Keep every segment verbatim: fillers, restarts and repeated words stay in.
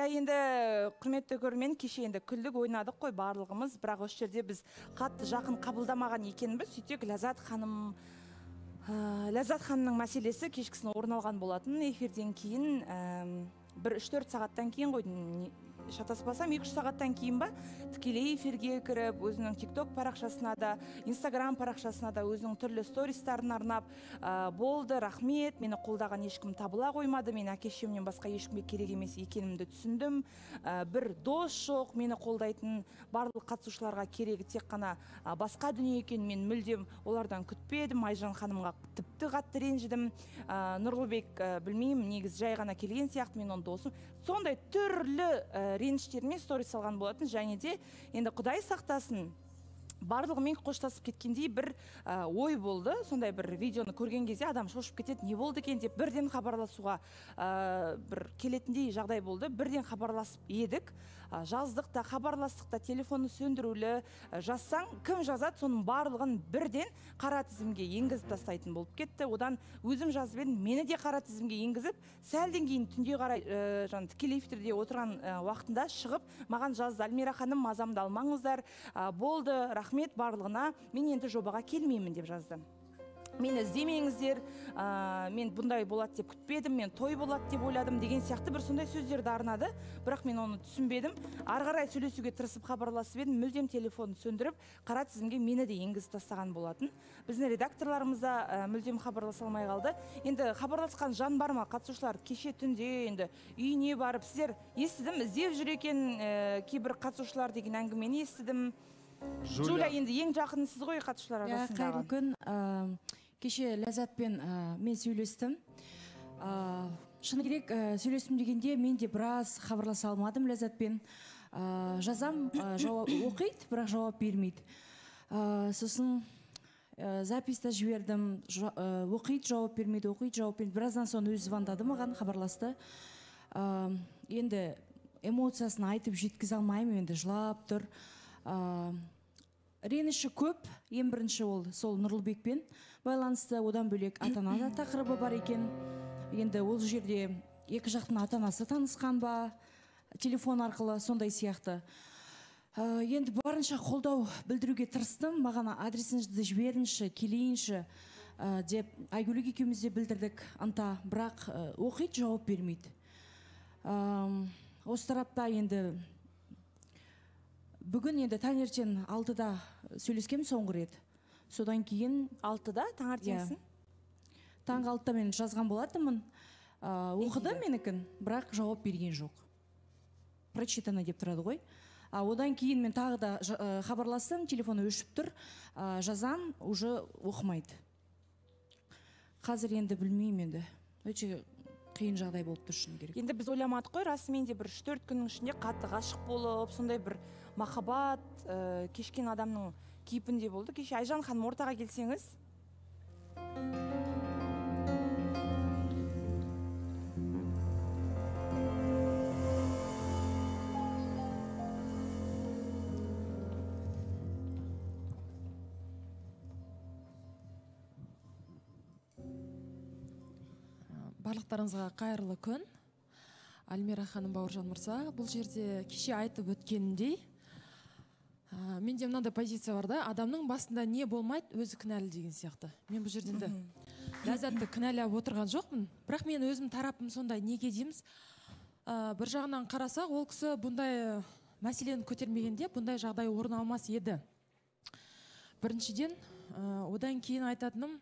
Енді құрметті көрермен, кеше енді күлдік ойнадық қой барлығымыз, бірақ осы жерде біз қатты жақын қабылдамаған екенбіз. Сөйтсек Ләззат ханым Ләззат ханымның мәселесі кешкісін орын алған болатын. Эфирден кейін бір үш төрт сағаттан кейін қойдың, шатаспасам екі үш сағаттан кейін ба тікелей эфирге кіріп, өзінің тикток парақшасына да, инстаграм парақшасына да өзінің түрлі стористарын арнап, болды, рахмет, мені қолдаған ешкім табыла қоймады, мен әке-шешемнен басқа ешкімге керек емес екенімді түсіндім, бір дос жоқ, мені қолдайтын барлық қатысушыларға керегі тек қана басқа дүние екен, мен мүлдем олардан күтпедім, Айжан ханымға тіпті қатты ренжідім, Нұрлыбек білмеймін, негіз жай ғана келген сияқты, мен оның досым, сондай түрлі реніштермен сторис салған болатын. Және де енді Құдай сақтасын, барлығымен қоштасып кеткендей бір ой болды. Сондай бір видеоны көрген кезде адам шошып кетеді, не болды екен деп бірден хабарласуға бір келетіндей жағдай болды. Бірден хабарласып едік, жаздық та, хабарластық та, телефоны сөндірулі жазсаң, кім жазады, соның барлығын бірден қара тізімге енгізіп тастайтын болып кетті. Одан өзім жазып едім, мені де қара тізімге енгізіп, сәлден кейін түнде қарай жаңа тікелей эфирде отырған уақытында шығып, маған жазды: Альмира ханым, мазамды алмаңыздар, болды, рахмет барлығына, мен енді жобаға келмеймін деп жазды. Мені іздемеңіздер, мен бұндай болады деп күтпедім, мен той болады деп ойладым деген сияқты бір сондай сөздерді арнады. Бірақ мен оны түсінбедім. Ары қарай сөйлесуге тырысып хабарласып едім, мүлдем телефонын сөндіріп, қара тізімге мені де енгізіп тастаған болатын. Біздің редакторларымыз да мүлдем хабарласа алмай қалды. Енді хабарласқан жан бар ма? Қатысушылар кеше түнде енді үйіне барып, сіздер естідім, іздеп жүр екен кейбір қатысушылар деген әңгімені естідім. Жуля, енді ең жақынысыз ғой қатысушылар арасындағы. Қайырлы күн. Кеше Ләззатпен мен сөйлестім. Шыны керек, сөйлестім дегенде мен де біраз хабарласа алмадым Ләззатпен. Жазам, оқиды, бірақ жауап бермейді. Сосын записта жібердім, оқиды, жауап бермейді, оқиды, жауап бермейді. Біраздан соң өзі звондады маған, хабарласты. Енді эмоциясын айтып жеткізе алмаймын, енді жылап тұр. Реніші көп, ең бірінші ол сол Нұрлыбекпен байланысты, одан бөлек ата-ана тақырыбы бар екен. Енді ол жерде екі жақтың ата-анасы танысқан ба, телефон арқылы, сондай сияқты. Енді барынша қолдау білдіруге тырыстым, маған адресіңізді жіберіңізші, келейінші деп Айгүлік екеуміз де білдірдік ынта, бірақ оқиды, жауап бермейді. Осы тарапта енді бүгін енді таңертең алтыда сөйлескем соңғы рет. Содан кейін алтыда таңертеңсің? Таңғы алтыда мен жазған болатынмын. Оқыды менікін, бірақ жауап берген жоқ. Прочитано деп тұрады ғой. Одан кейін мен тағы да хабарластым, телефоны өшіп тұр, жазам, уже оқымайды. Қазір енді білмеймін енді. Өте қиын жағдай болып тұр шыны керек. Енді біз ойламадық қой, расымен де бір үш төрт күннің ішінде қатты ғашық болып, сондай бір махаббат кешкен адамның кейпінде болды. Кеше Айжан ханым, ортаға келсеңіз. Барлықтарыңызға қайырлы күн. Альмира ханым, Бауыржан мырза, бұл жерде кеше айтып өткеніндей, менде мынандай позиция бар да, адамның басында не болмайды, өзі кінәлі деген сияқты. Мен бұл жерден де Ләззатты кінәлап отырған жоқпын, бірақ мен өзім тарапым сондай. Неге дейміз? Бір жағынан қарасақ, ол кісі бұндай мәселені көтермегенде бұндай жағдай орын алмас еді. Біріншіден, одан кейін айтатыным,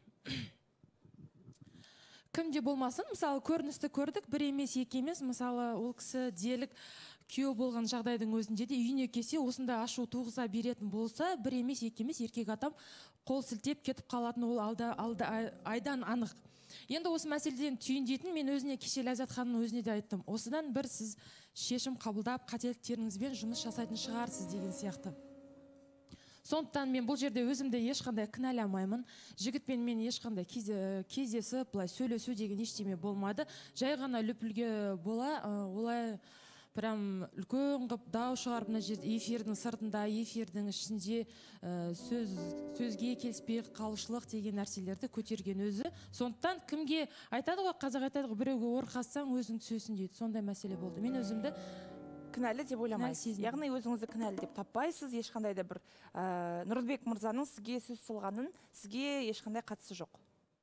кімде болмасын, мысалы, көріністі көрдік, бір емес, екі емес, мысалы, ол кісі делік күйеу болған жағдайдың өзінде де үйіне келсе, осында ашу туғыза беретін болса, бір емес, екі емес, еркек адам қол сілтеп кетіп қалатын, ол алды айдан анық. Енді осы мәселеден түйіндейтін, мен өзіне кеше Ләззат ханымның өзіне де айттым. Осыдан бір сіз шешім қабылдап, қателіктеріңізбен жұмыс жасайтын шығарсыз деген сияқты. Сондықтан мен бұл жерде өзімді ешқандай кінәламаймын. Жігітпен мен ешқандай кездесіп, былай сөйлесу деген ештеме болмады. Жай ғана лүпілге бола, олай прям үлкен қып дау шығарып, мына жерде эфирдің сыртында, эфирдің ішінде сөзге келіспей қалушылық деген нәрселерді көтерген өзі. Сондықтан кімге айтады ғой, қазақ айтады ғой, біреуге ор қазсаң өзің түсесің дейді. Сондай мәселе болды. Мен өзімді кінәлі деп ойламайсыз. Яғни өзіңізді кінәлі деп таппайсыз, ешқандай да бір ә, Нұрлыбек мырзаның сізге сөз салғанын сізге ешқандай қатысы жоқ.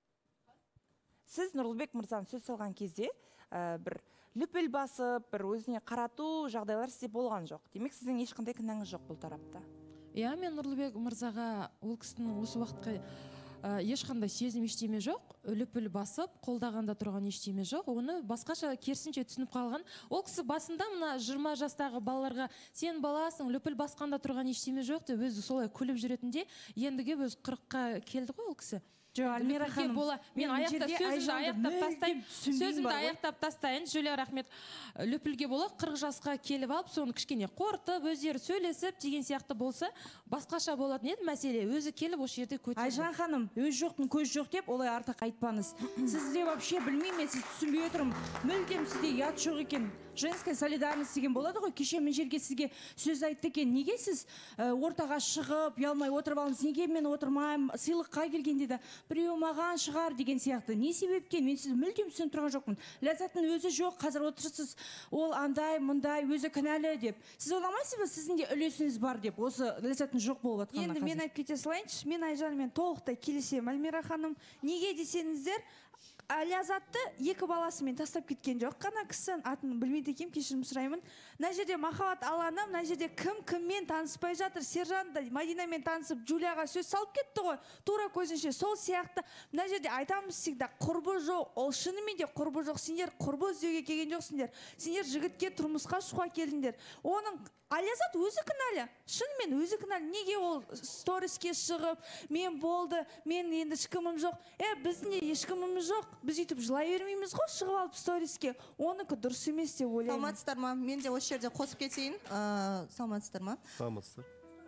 Сіз Нұрлыбек мырзаның сөз салған кезде ә, бір лүпіл басып, бір өзіне қарату жағдайлар сізде болған жоқ. Демек, сіздің ешқандай кінәңіз жоқ бұл тарапта. Иә, мен Нұрлыбек мырзаға ол кісінің осы уақытқа ә, ешқандай сезім ештеме жоқ, лүпіл басып, қолдағанда тұрған ештеме жоқ. Оны басқаша керісінше түсініп қалған. Ол кісі басында мына жиырма жастағы балаларға сен баласың, лүпіл басқанда тұрған ештеме жоқ деп өзі солай күліп жүретінде, ендіге өз қырыққа келді ғой ол кісі. Альмира ханым, мен аяқта сөзімді аяқтап тастайын, сөзімді аяқтап тастайын, Жулия рахмет. Лүпілге бола қырық жасқа келіп алып, соны кішкене қорытып, өздері сөйлесіп деген сияқты болса, басқаша болатын еді мәселе. Өзі келіп осы жерде көтерді. Айжан ханым, өз жоқтың көз жоқ деп, олай артық айтпаңыз. Сізде вообще білмеймін, сіз түсінбей отырмын. Мүлдем сізде ұят жоқ екен. Женская солидарность деген болады ғой. Кеше мен жерге сізге сөз айтты екен. Неге сіз ортаға шығып, ұялмай отырып алыңыз? Неге мен отырмаймын? Сыйлыққа келгенде де біреу маған шығар деген сияқты. Не себепкен? Мен сізді мүлдем түсініп тұрған жоқпын. Ләззаттың өзі жоқ, қазір отырсыз, ол андай, мұндай, өзі кінәлі деп. Сіз ойламайсыз ба, сіздің де үлесіңіз бар деп, осы Ләззаттың жоқ болып жатқанына қазір? Енді мен айтып кете салайыншы, мен Айжанмен толықтай келісемін. Альмира ханым, неге десеңіздер, Ләззатты екі баласымен тастап кеткен жоқ. Қана кісінің атын білмейді екенмін, кешірім сұраймын. Мына жерде махаббат алаңы, мына жерде кім кіммен таныспай жатыр. Сержан да Мадинамен танысып, Джулияға сөз салып кетті ғой. Тура көзінше сол сияқты. Мына жерде айтамыз всегда, құрбы жоқ. Ол шынымен де құрбы жоқ. Сендер құрбы іздеуге келген жоқсыңдар. Сендер жігітке тұрмысқа шығуға келдіңдер. Оның Ләззат өзі кінәлі. Шынымен өзі кінәлі. Неге ол сториске шығып, мен болды, мен енді ешкімім жоқ. Е, біздің де ешкіміміз жоқ. Біз үйтіп жылай бермейміз ғой, шығып алып сториске. Оныкі дұрыс емес деп ойлаймын. Саламатсыздар ма? Мен де осы жерде қосып кетейін. Саламатсыздар ма? Саламатсыздар.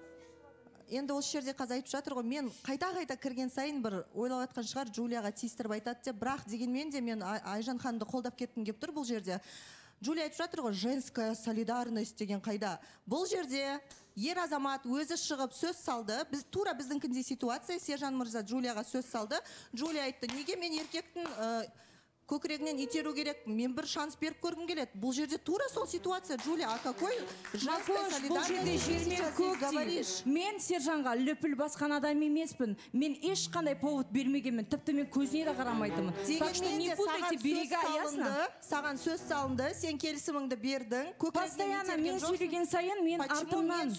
Енді осы жерде қазір айтып жатыр ғой, мен қайта-қайта кірген сайын бір ойлап жатқан шығар, Джулияға тиістіріп айтады деп, бірақ дегенмен де мен Айжан ханымды қолдап кеттім кеп тұр бұл жерде. Джулия айтып жатыр ғой, женская солидарность деген қайда. Бұл жерде ер азамат өзі шығып сөз салды. Біз тура біздіңкіндей ситуация, Сержан мырза Джулияға сөз салды. Джулия айтты, неге мен еркектің көкірегінен итеру керек, мен бір шанс беріп көргім келеді. Бұл жерде тура сол ситуация. Джулия, а какой женская солидарность ты сейчас здесь говоришь? Мен Сержанға лүпіл басқан адам емеспін. Мен ешқандай повод бермегенмін. Тіпті мен көзіне де қарамайтымын. Дегенмен де саған сөз салынды, сен келісіміңді бердің. Постоянно мен сөйлеген сайын мен артымнан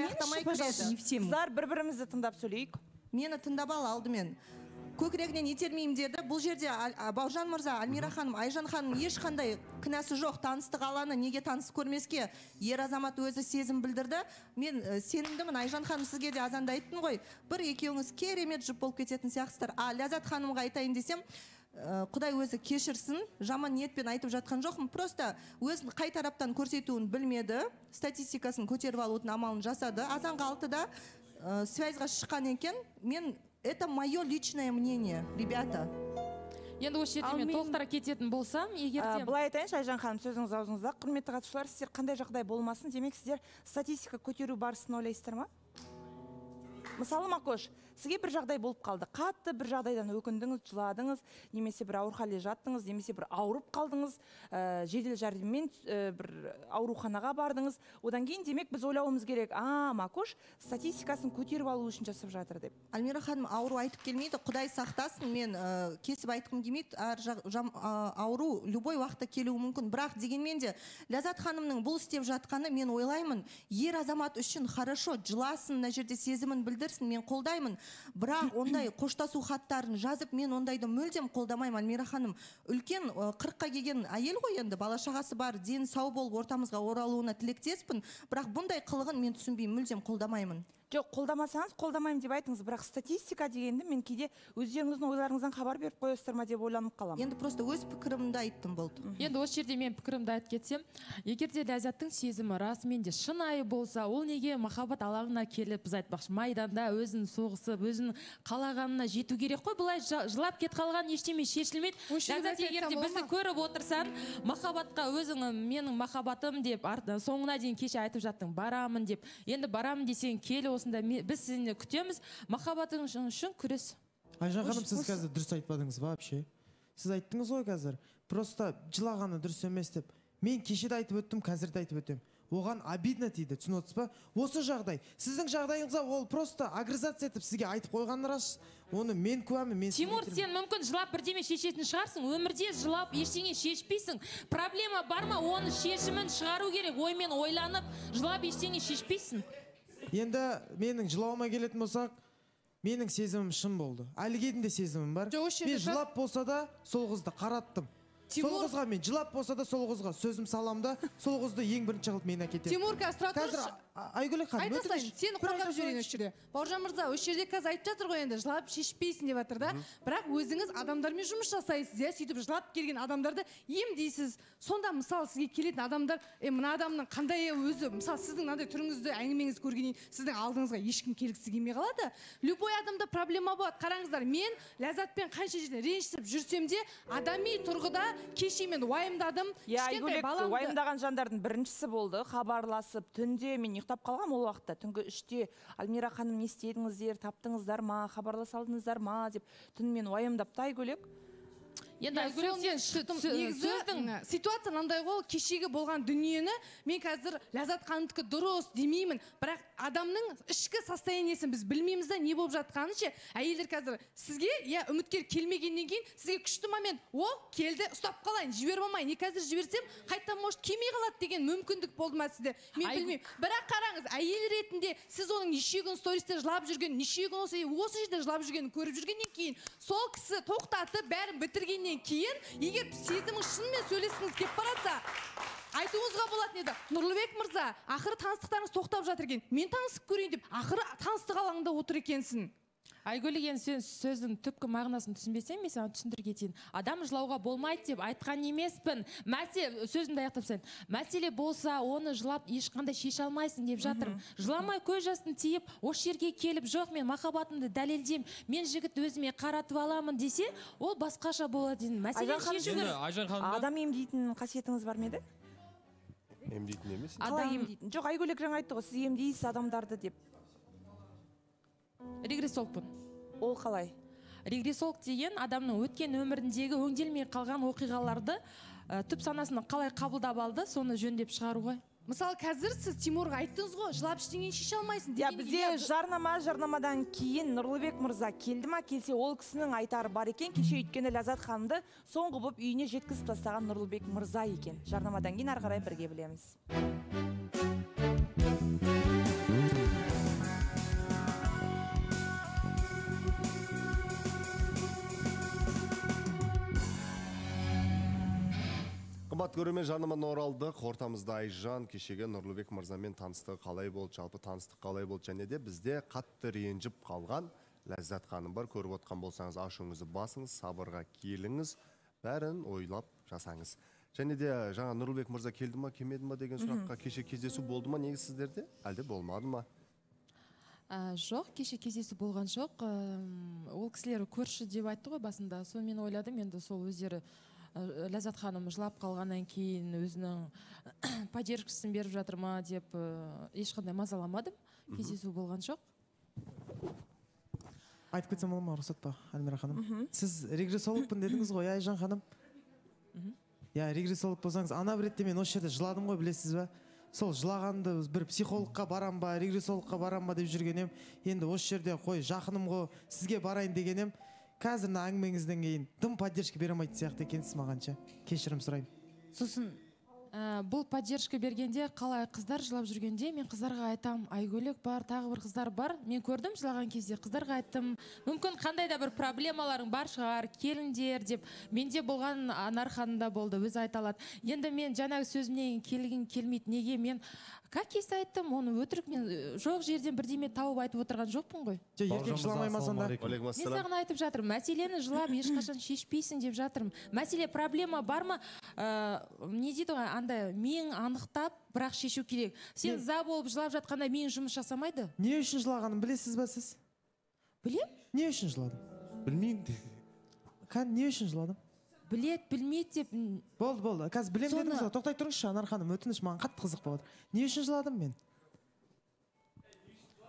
Қыздар, бір-бірімізді тыңдап сөйлейік. Мені тыңдап ал алдымен. Көкірегінен итермеймін деді. Бұл жерде Бауыржан мырза, Альмира ханым, Айжан ханым ешқандай кінәсі жоқ. Таныстық алаңы неге танысып көрмеске? Ер азамат өзі сезім білдірді. Мен сенімдімін, Айжан ханым, сізге де азанда айттым ғой. Бір екеуіңіз керемет жұп болып кететін сияқтысыздар. А Ләззат ханымға айтайын десем, Құдай өзі кешірсін, жаман ниетпен айтып жатқан жоқпын. Просто өзін қай тараптан көрсетуін білмеді, статистикасын көтеріп алудың амалын жасады. Азанғы алтыда связьға шыққан екен. Мен Это мое личное мнение, ребята. Енді осы жерде мен толықтыра кететін болсам, егерде... Былай айтайыншы, Айжан ханым, сөзіңіз аузыңызда. Құрметті қатысушылар, сіздер қандай жағдай болмасын, демек сіздер статистика көтеру барысын ойлайсыздар ма? Мысалы, Макош, сізге бір жағдай болып қалды. Қатты бір жағдайдан өкіндіңіз, жыладыңыз, немесе бір ауыр халде жаттыңыз, немесе бір ауырып қалдыңыз, жедел жәрдеммен бір ауруханаға бардыңыз. Одан кейін демек біз ойлауымыз керек. А, Макош статистикасын көтеріп алу үшін жасап жатыр деп. Альмира ханым, ауру айтып келмейді. Құдай сақтасын, мен кесіп айтқым келмейді. Ауру любой уақытта келуі мүмкін. Бірақ дегенмен де Ләззат ханымның бұл істеп жатқаны мен ойлаймын. Ер азамат үшін хорошо, жыласын, мына жерде сезімін білдірсін, мен қолдаймын. Бірақ ондай қоштасу хаттарын жазып, мен ондайды мүлдем қолдамаймын. Альмира ханым, үлкен қырыққа келген әйел ғой енді, бала шағасы бар, дені сау болып ортамызға оралуына тілектеспін. Бірақ бұндай қылығын мен түсінбеймін, мүлдем қолдамаймын. Жоқ, қолдамасаңыз, қолдамаймын деп айтыңыз, бірақ статистика дегенді мен кейде өздеріңіздің ойларыңыздан хабар беріп қойасыздар ма деп ойланып қаламын. Енді просто өз пікірімді айттым болды. Енді осы жерде мен пікірімді айтып кетсем, егер де Ләззаттың сезімі расымен де шынайы болса, ол неге махаббат алаңына келіп, біз айтпақшы, майданда өзін соғысып, өзін қалағанына жету керек қой, бұлай жылап кет қалған ештеме шешілмейді. Ләззат, егер де бізді көріп отырсаң, махаббатқа өзің менің махаббатым деп, соңына дейін кеше айтып жаттың, барамын деп. Енді барамын десең, келі осында біз сізді күтеміз, махаббатың үшін күрес. Айжан ханым, сіз қазір дұрыс айтпадыңыз вообще. Сіз айттыңыз ғой қазір, просто жылағаны дұрыс емес деп. Мен кешеде айтып өттім, қазір де айтып өтем. Оған обидно дейді, түсініп отырсыз ба? Осы жағдай. Сіздің жағдайыңызға ол просто агрессация етіп сізге айтып қойғаны рас. Оны мен куәмін, мен Тимур, сен мүмкін жылап бірдеме шешетін шығарсың. Өмірде жылап ештеңе шешпейсің. Проблема бар ма? Оны шешімін шығару керек. Оймен ойланып, жылап ештеңе шешпейсің. Енді менің жылауыма келетін болсақ, менің сезімім шын болды. Әлігедің де сезімім бар. Мен жылап болса да сол қызды қараттым. Сол қызға мен жылап болса да сол қызға сөзім саламда, сол қызды ең бірінші қылып мен әкетемін. Тимур, қазір тұра тұршы. Айгүл ханым, айтасайын, сені қорғап жүрейін осы жерде. Бауыржан мырза, осы жерде қазір айтып жатыр ғой енді, жылап шешпейсің деп жатыр да. Бірақ өзіңіз адамдармен жұмыс жасайсыз, иә, сөйтіп жылап келген адамдарды емдейсіз. Сонда мысалы сізге келетін адамдар, е, мына адамның қандай өзі, мысалы сіздің мынандай түріңізді, әңгімеңізді көргеннен сіздің алдыңызға ешкім келгісі келмей қалады. Любой адамда проблема болады. Қараңыздар, мен Ләззатпен қанша жерде ренжісіп жүрсем де, адами тұрғыда кеше мен уайымдадым. Я Айгүлек уайымдаған жандардың біріншісі болды. Хабарласып, түнде мен ұйықтап қалғам ол уақытта. Түнгі үште Альмира ханым не істедіңіздер, таптыңыздар ма, хабарласа алдыңыздар ма деп түнімен уайымдапты Айгүлек. Енді Айгүлек сен шықтым. Негізі ситуация мынандай ғой, кешегі болған дүниені мен қазір Ләззат ханымдікі дұрыс демеймін, бірақ адамның ішкі состояниесін біз білмейміз да, не болып жатқанын ше. Әйелдер қазір сізге я үміткер келмегеннен кейін сізге күшті момент, о, келді, ұстап қалайын, жіберіп алмайын. Не қазір жіберсем, қайтадан может келмей қалады деген мүмкіндік болды ма сізде? Мен білмеймін. Бірақ қараңыз, әйел ретінде сіз оның неше күн стористе жылап жүрген, неше күн осы осы жерде жылап жүргенін көріп жүргеннен кейін, сол кісі тоқтатып бәрін бітіргеннен кейін, егер сезімің шынымен сөйлескіңіз келіп баратса, айтуыңызға болатын еді. Нұрлыбек мырза, ақыры таныстықтарыңыз тоқтап жатыр екен. Мен танысып көрейін деп, ақыры таныстық алаңында отыр екенсің. Айгүл, еген сен сөздің түпкі мағынасын түсінбесең, мен саған түсіндіре кетейін. Адам жылауға болмайды деп айтқан емеспін. Мәселе, сөзімді аяқтапсың. Мәселе болса, оны жылап ешқандай шеше алмайсың деп жатырмын. Жыламай көз жастын тиіп, осы жерге келіп, жоқ, мен махаббатымды дәлелдеймін, мен жігіт өзіме қаратып аламын десе, ол басқаша болады. Мәселе шешу керек. Адам емдейтін қасиетіңіз бар ма еді? Емдейтін емес. Қалай емдейтін? Жоқ, Айгүлек жаңа айтты ғой, сіз емдейсіз адамдарды деп. Регрессологпын. Ол қалай? Регрессолог деген адамның өткен өміріндегі өңделмей қалған оқиғаларды түп санасына қалай қабылдап алды, соны жөндеп шығаруға. Мысалы, қазір сіз Тимурға айттыңыз ғой, жылап ештеңені шеше алмайсың. Я бізде жарнама, жарнамадан кейін Нұрлыбек мырза келді ма, келсе ол кісінің айтары бар екен. Кеше өйткені Ләззат ханымды соңғы болып үйіне жеткізіп тастаған Нұрлыбек мырза екен. Жарнамадан кейін ары қарай бірге білеміз. Қымбат көрермен, жарнамадан оралдық. Ортамызда Айжан кешегі Нұрлыбек мырзамен таныстығы қалай болды, жалпы таныстық қалай болды, және де бізде қатты ренжіп қалған Ләззат ханым бар. Көріп отқан болсаңыз, ашуыңызды басыңыз, сабырға келіңіз, бәрін ойлап жасаңыз. Және де жаңа Нұрлыбек мырза келді ма, келмеді ма деген сұраққа кеше кездесу болды ма негіз сіздерде? Әлде болмады ма? Жоқ, кеше кездесу болған жоқ. Ол кісілер көрші деп айтты ғой басында. Соны мен ойладым, енді сол өздері Ләззат ханым жылап қалғаннан кейін өзінің поддержкасын беріп жатыр ма деп ешқандай мазаламадым. Кездесу болған жоқ. Айтып кетсем болады ма, рұқсат па, Альмира ханым? Сіз регрессологпын дедіңіз ғой, Айжан ханым? Я регрессолог болсаңыз, ана бір ретте мен осы жерде жыладым ғой, білесіз ба? Сол жылағанды бір психологқа барам ба, регрессологқа барам ба деп жүргенем. Енді осы жерде қой, жақыным ғой, сізге барайын дегенем. Қазір әңгімеңізден кейін дым поддержка бере алмайтын сияқты екенсіз мағанша. Кешірім сұраймын. Сосын бұл поддержка бергенде, қалай қыздар жылап жүргенде, мен қыздарға айтам, Айгүлек бар, тағы бір қыздар бар. Мен көрдім жылаған кезде, қыздарға айттым, мүмкін қандай да бір проблемаларың бар шығар, келіңдер деп. Менде болған Анар ханымда болды, өзі айта алады. Енді мен жаңағы сөзімнен келген келмейді, неге мен как есть айттым, оны өтірік мен жоқ жерден бірдеме тауып айтып отырған жоқпын ғой. Еркек жыламай ма сонда? Мен саған айтып жатырмын, мәселені жылап ешқашан шешпейсің деп жатырмын. Мәселе проблема бар ма? Не дейді ғой, андай мен анықтап, бірақ шешу керек. Сен за болып жылап жатқанда мен жұмыс жасамайды. Не үшін жылағанын білесіз ба сіз? Білем? Не үшін жыладым? Білмеймін. Қан не үшін жыладым? Білет, білмейді деп. Болды, болды. Қазір білем дедіңіз ғой. Тоқтай тұрыңызшы, Анар ханым, өтініш, маған қатты қызық болады. Не үшін жыладым мен?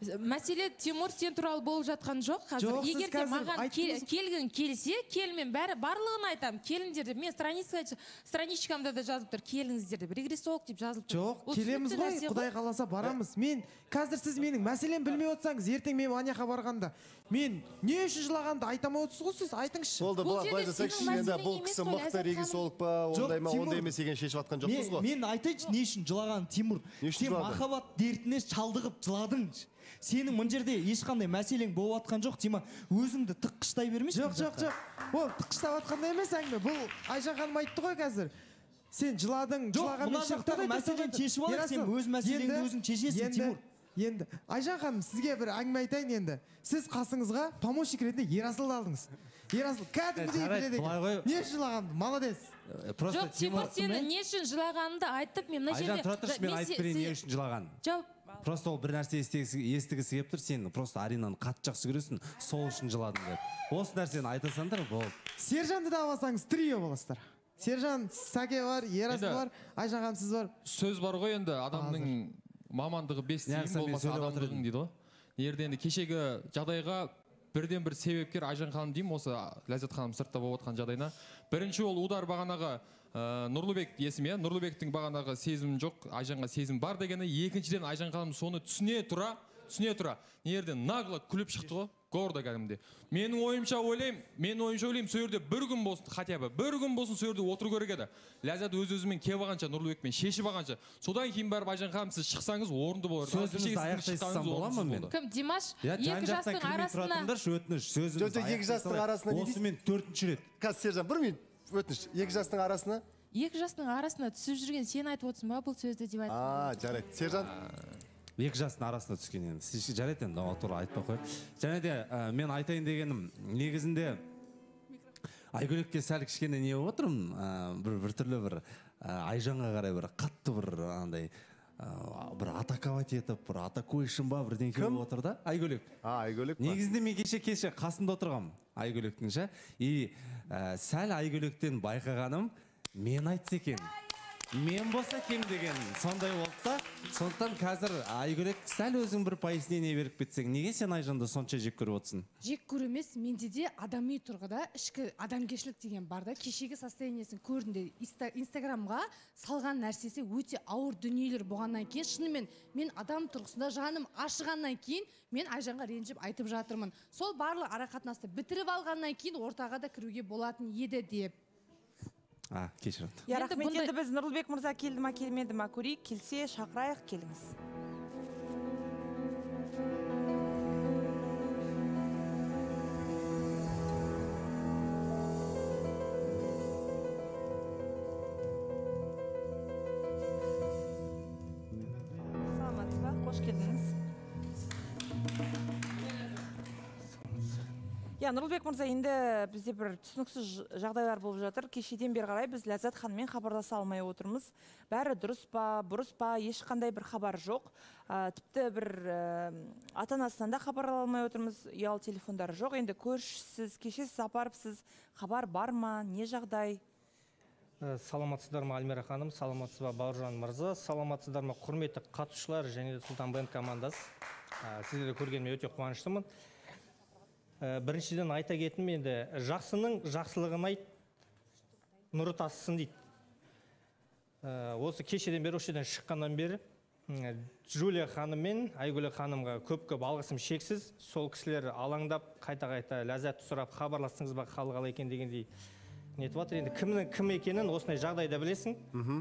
мәселе Тимур сен туралы болып жатқан жоқ қазір. Жоқ, сіз Егер де қазір маған айттыңыз- келгін келсе, келмен бәрі барлығын айтамын. Келіңдер деп. Мен страница страничкамда да жазып тұр. Келіңіздер деп. Регрессолог деп жазылып тұр. Жоқ, Ол келеміз түсінікті ғой, нәрсе Құдай қаласа барамыз. Мен қазір сіз менің мәселем білмей отырсаңыз, ертең мен Аняға барғанда, мен не үшін жылағанды айтамай отырсыз ғой, сіз айтыңызшы. Болды, Бұл былай жерде былай жасайықшы, сенің енді мәселең бұл емес кісі қой, мықты Ләззат регрессолог па, Жоқ, ондай ма, Тимур, ондай емес екенін шешіп жатқан жоқпыз ғой. Мен айтайыншы, не үшін жылаған, Тимур? Не үшін Сен жыладың? махаббат дертіне шалдығып жыладың. Сенің мына жерде ешқандай мәселең болып жатқан жоқ, Тима. Өзіңді тыққыштай бермейсің. Жоқ, жоқ, жоқ. Ол тыққыштап жатқанда емес әңгіме. Бұл Айжан ханым айтты ғой қазір. Сен жыладың, Жоқ, жылағанмен мына жақтағы шықтың. мәселені шешіп алайық, сен өз мәселеңді өзің шешесің, Тимур. Енді Айжан ханым, сізге бір әңгіме айтайын енді. Сіз қасыңызға помощник ретінде Ерасылды алдыңыз. Ерасыл кәдімгідей біледі екен. Не жылағанды? Молодец. Просто Жоқ, Тимур сені не үшін жылағаныңды айтып, мен мына жерде... Айжан, тұра тұршы, мен айтып берейін не үшін жылаған. Жауап. Просто ол бір нәрсе естігісі келіп тұр, сен просто Аринаны қатты жақсы көресің, сол үшін жыладың деп. Осы нәрсені айтасаңдар, бол. Сержанды да алсаңыз трио боласыздар. Сержан, Сәке бар, Ерасыл бар, Айжан ханым сіз бар. Сөз бар ғой енді, адамның мамандығы бес тиын болмаса адамдығың дейді ғой. Ерде енді кешегі жағдайға бірден бір себепкер Айжан ханым деймін, осы Ләззат ханым сыртта болып отқан жағдайына. Бірінші ол удар бағанағы Нұрлыбек есім, Нұрлыбектің бағанағы сезім жоқ, Айжанға сезім бар дегені. Екіншіден Айжан ханым соны түсіне тұра, түсіне тұра. Нерде нагло күліп шықты ғой, гордо кәдімде. Менің ойымша ойлаймын, менің ойымша ойлаймын, сол жерде бір күн болсын, хотя бы бір күн болсын сол жерде отыру керек еді. Ләззат өз-өзімен келіп алғанша, Нұрлыбекпен шешіп алғанша, содан кейін барып Айжан ханым сіз шықсаңыз орынды болады. Сөзімізді аяқтайсам бола ма мен? Кім, Димаш? Екі жастың арасында... Екі жастың арасында не дейсіз? Осы мен төртінші рет. Қазір Сержан, бір минут өтініш. Екі жастың арасына? Екі жастың арасына түсіп жүрген сен айтып отырсың ба бұл сөзді деп айтып? А, жарайды. Сержан? Екі жастың арасына түскен енді. Сіз жарайды енді, о туралы айтпай қойып. Және де мен айтайын дегенім, негізінде Айгөлекке сәл кішкене не болып отырмын, бір түрлі бір Айжанға қарай бір қатты бір андай бір атаковать етіп, бір атакуйшын ба, бірден келіп отыр да. Айгөлек. А, Айгөлек па? Негізінде мен кеше кеше қасында отырғам Айгөлектің ше. И сәл Айгөлектен байқағаным, мен айтса екен. Мен болса кем деген сондай болды да. Сондықтан қазір Айгөлек сәл өзің бір пояснение беріп кетсең, неге сен Айжанды сонша жек көріп отырсың? Жек көру емес, менде де адами тұрғыда ішкі адамгершілік деген бар да. Кешегі состояниесін көрдім, инстаграмға салған нәрсесі өте ауыр дүниелер болғаннан кейін, шынымен мен адам тұрғысында жаным ашығаннан кейін мен Айжанға ренжіп айтып жатырмын. Сол барлық арақатынасты бітіріп алғаннан кейін ортаға да кіруге болатын еді деп. А, кешірім. Я рахмет, енді біз Нұрлыбек мырза келді ма, келмеді ма көрейік, келсе шақырайық, келіңіз. Саламатсыз ба, қош келдіңіз. Я, Нұрлыбек мырза, енді бізде бір түсініксіз жағдайлар болып жатыр. Кешеден бері қарай біз Ләззат ханыммен хабарласа алмай отырмыз. Бәрі дұрыс па, бұрыс па, ешқандай бір хабар жоқ. Тіпті бір ата-анасынан да хабар ала алмай отырмыз. Ұялы телефондары жоқ. Енді көршісіз, кеше сіз апарыпсыз, хабар бар ма, не жағдай? Саламатсыздар ма, Альмира ханым, саламатсыз ба, Бауыржан мырза, саламатсыздар ма, құрметті қатысушылар және Сұлтан Бенд командасы. Сіздерді көргеніме өте қуаныштымын. Біріншіден айта кетім, енді жақсының жақсылығын айт, нұры тасысын дейді. Осы кешеден бері, өшеден шыққаннан бері Джулия ханым мен Айгүл ханымға көп-көп алғысым шексіз. Сол кісілер алаңдап, қайта-қайта ләззатты сұрап, хабарластыңыз ба, халы қалай екен дегендей нетіп жатыр. Енді кімнің кім екенін осындай жағдайда білесің.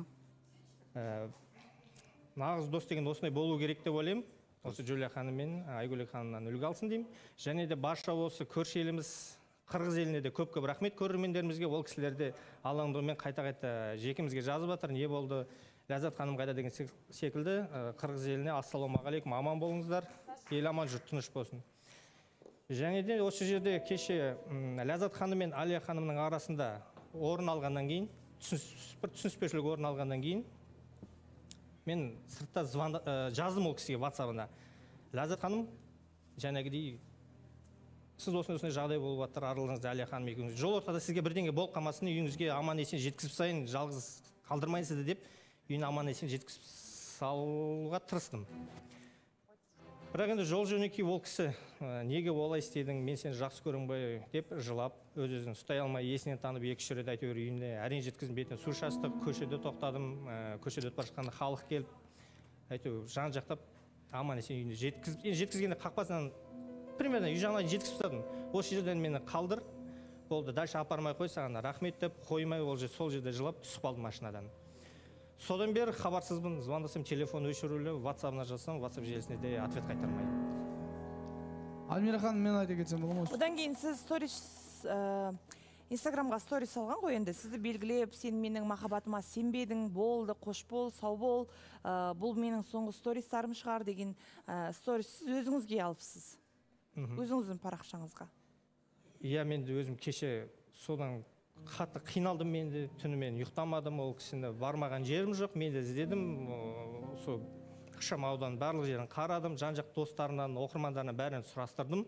Нағыз дос деген осындай болу керек деп ойлаймын. Осы Джулия ханым мен Айгүл ханымнан үлгі алсын деймін. Және де барша осы көрші еліміз Қырғыз еліне де көп-көп рахмет көрермендерімізге. Ол кісілерде алаңдығымен қайта-қайта жекемізге жазып жатыр. Не болды? Ләззат ханым қайда деген секілді Қырғыз еліне ассалаумағалейкум, аман болыңыздар. Ел аман, жұрт тыныш болсын. Және де осы жерде кеше Ләззат ханым мен Алия ханымның арасында орын алғаннан кейін, бір түсініспеушілік орын алғаннан кейін, мен сыртта жаздым ол кісіге ватсабына. Ләззат ханым, жәнегідей, сіз осындай жағдай болып жатыр, араларыңызда Алия ханым екеуіңіз. Жол ортада сізге бірдеңе болып қалмасын, үйіңізге аман есен жеткізіп сайын, жалғыз қалдырмайын сізді деп, үйіне аман есен жеткізіп салуға тырыстым. бірақ енді жол жөнекей ол кісі ә, неге олай істедің, мен сені жақсы көремін ғой деп жылап, өз өзін ұстай алмай есінен танып екі үш рет әйтеуір үйіне әрең жеткізіп бетіне су шастық, көшеде тоқтадым, ә, көшеде өтіп бара жатқанда халық келіп әйтеуір жан жақтап аман есен үйіне жеткізіп, енді жеткізгенде қақпасынан примерно үй жағына жеткізіп тастадым. Осы жерден мені қалдыр, болды, дальше апармай қой, саған рахмет деп қоймай, ол же сол жерде жылап түсіп қалдым машинадан. Содан бері хабарсызбын, звондасам, телефон өшірулі, ватсабына жазсам, ватсап желісіне де ответ қайтармайды. Альмира ханым, мен айта кетсем бола ма? Одан кейін сіз сторис инстаграмға сторис салған ғой, енді сізді белгілеп, сен менің махаббатыма сенбедің, болды, қош бол, сау бол, бұл менің соңғы стористарым шығар деген сторис сіз өзіңізге алыпсыз. Өзіңіздің парақшаңызға. Иә, мен де өзім кеше содан қатты қиналдым, мен де түнімен ұйықтамадым, ол кісіні бармаған жерім жоқ, мен де іздедім, сол ықшам ауданның барлық жерін қарадым, жан-жақ достарынан, оқырмандарынан бәрін сұрастырдым.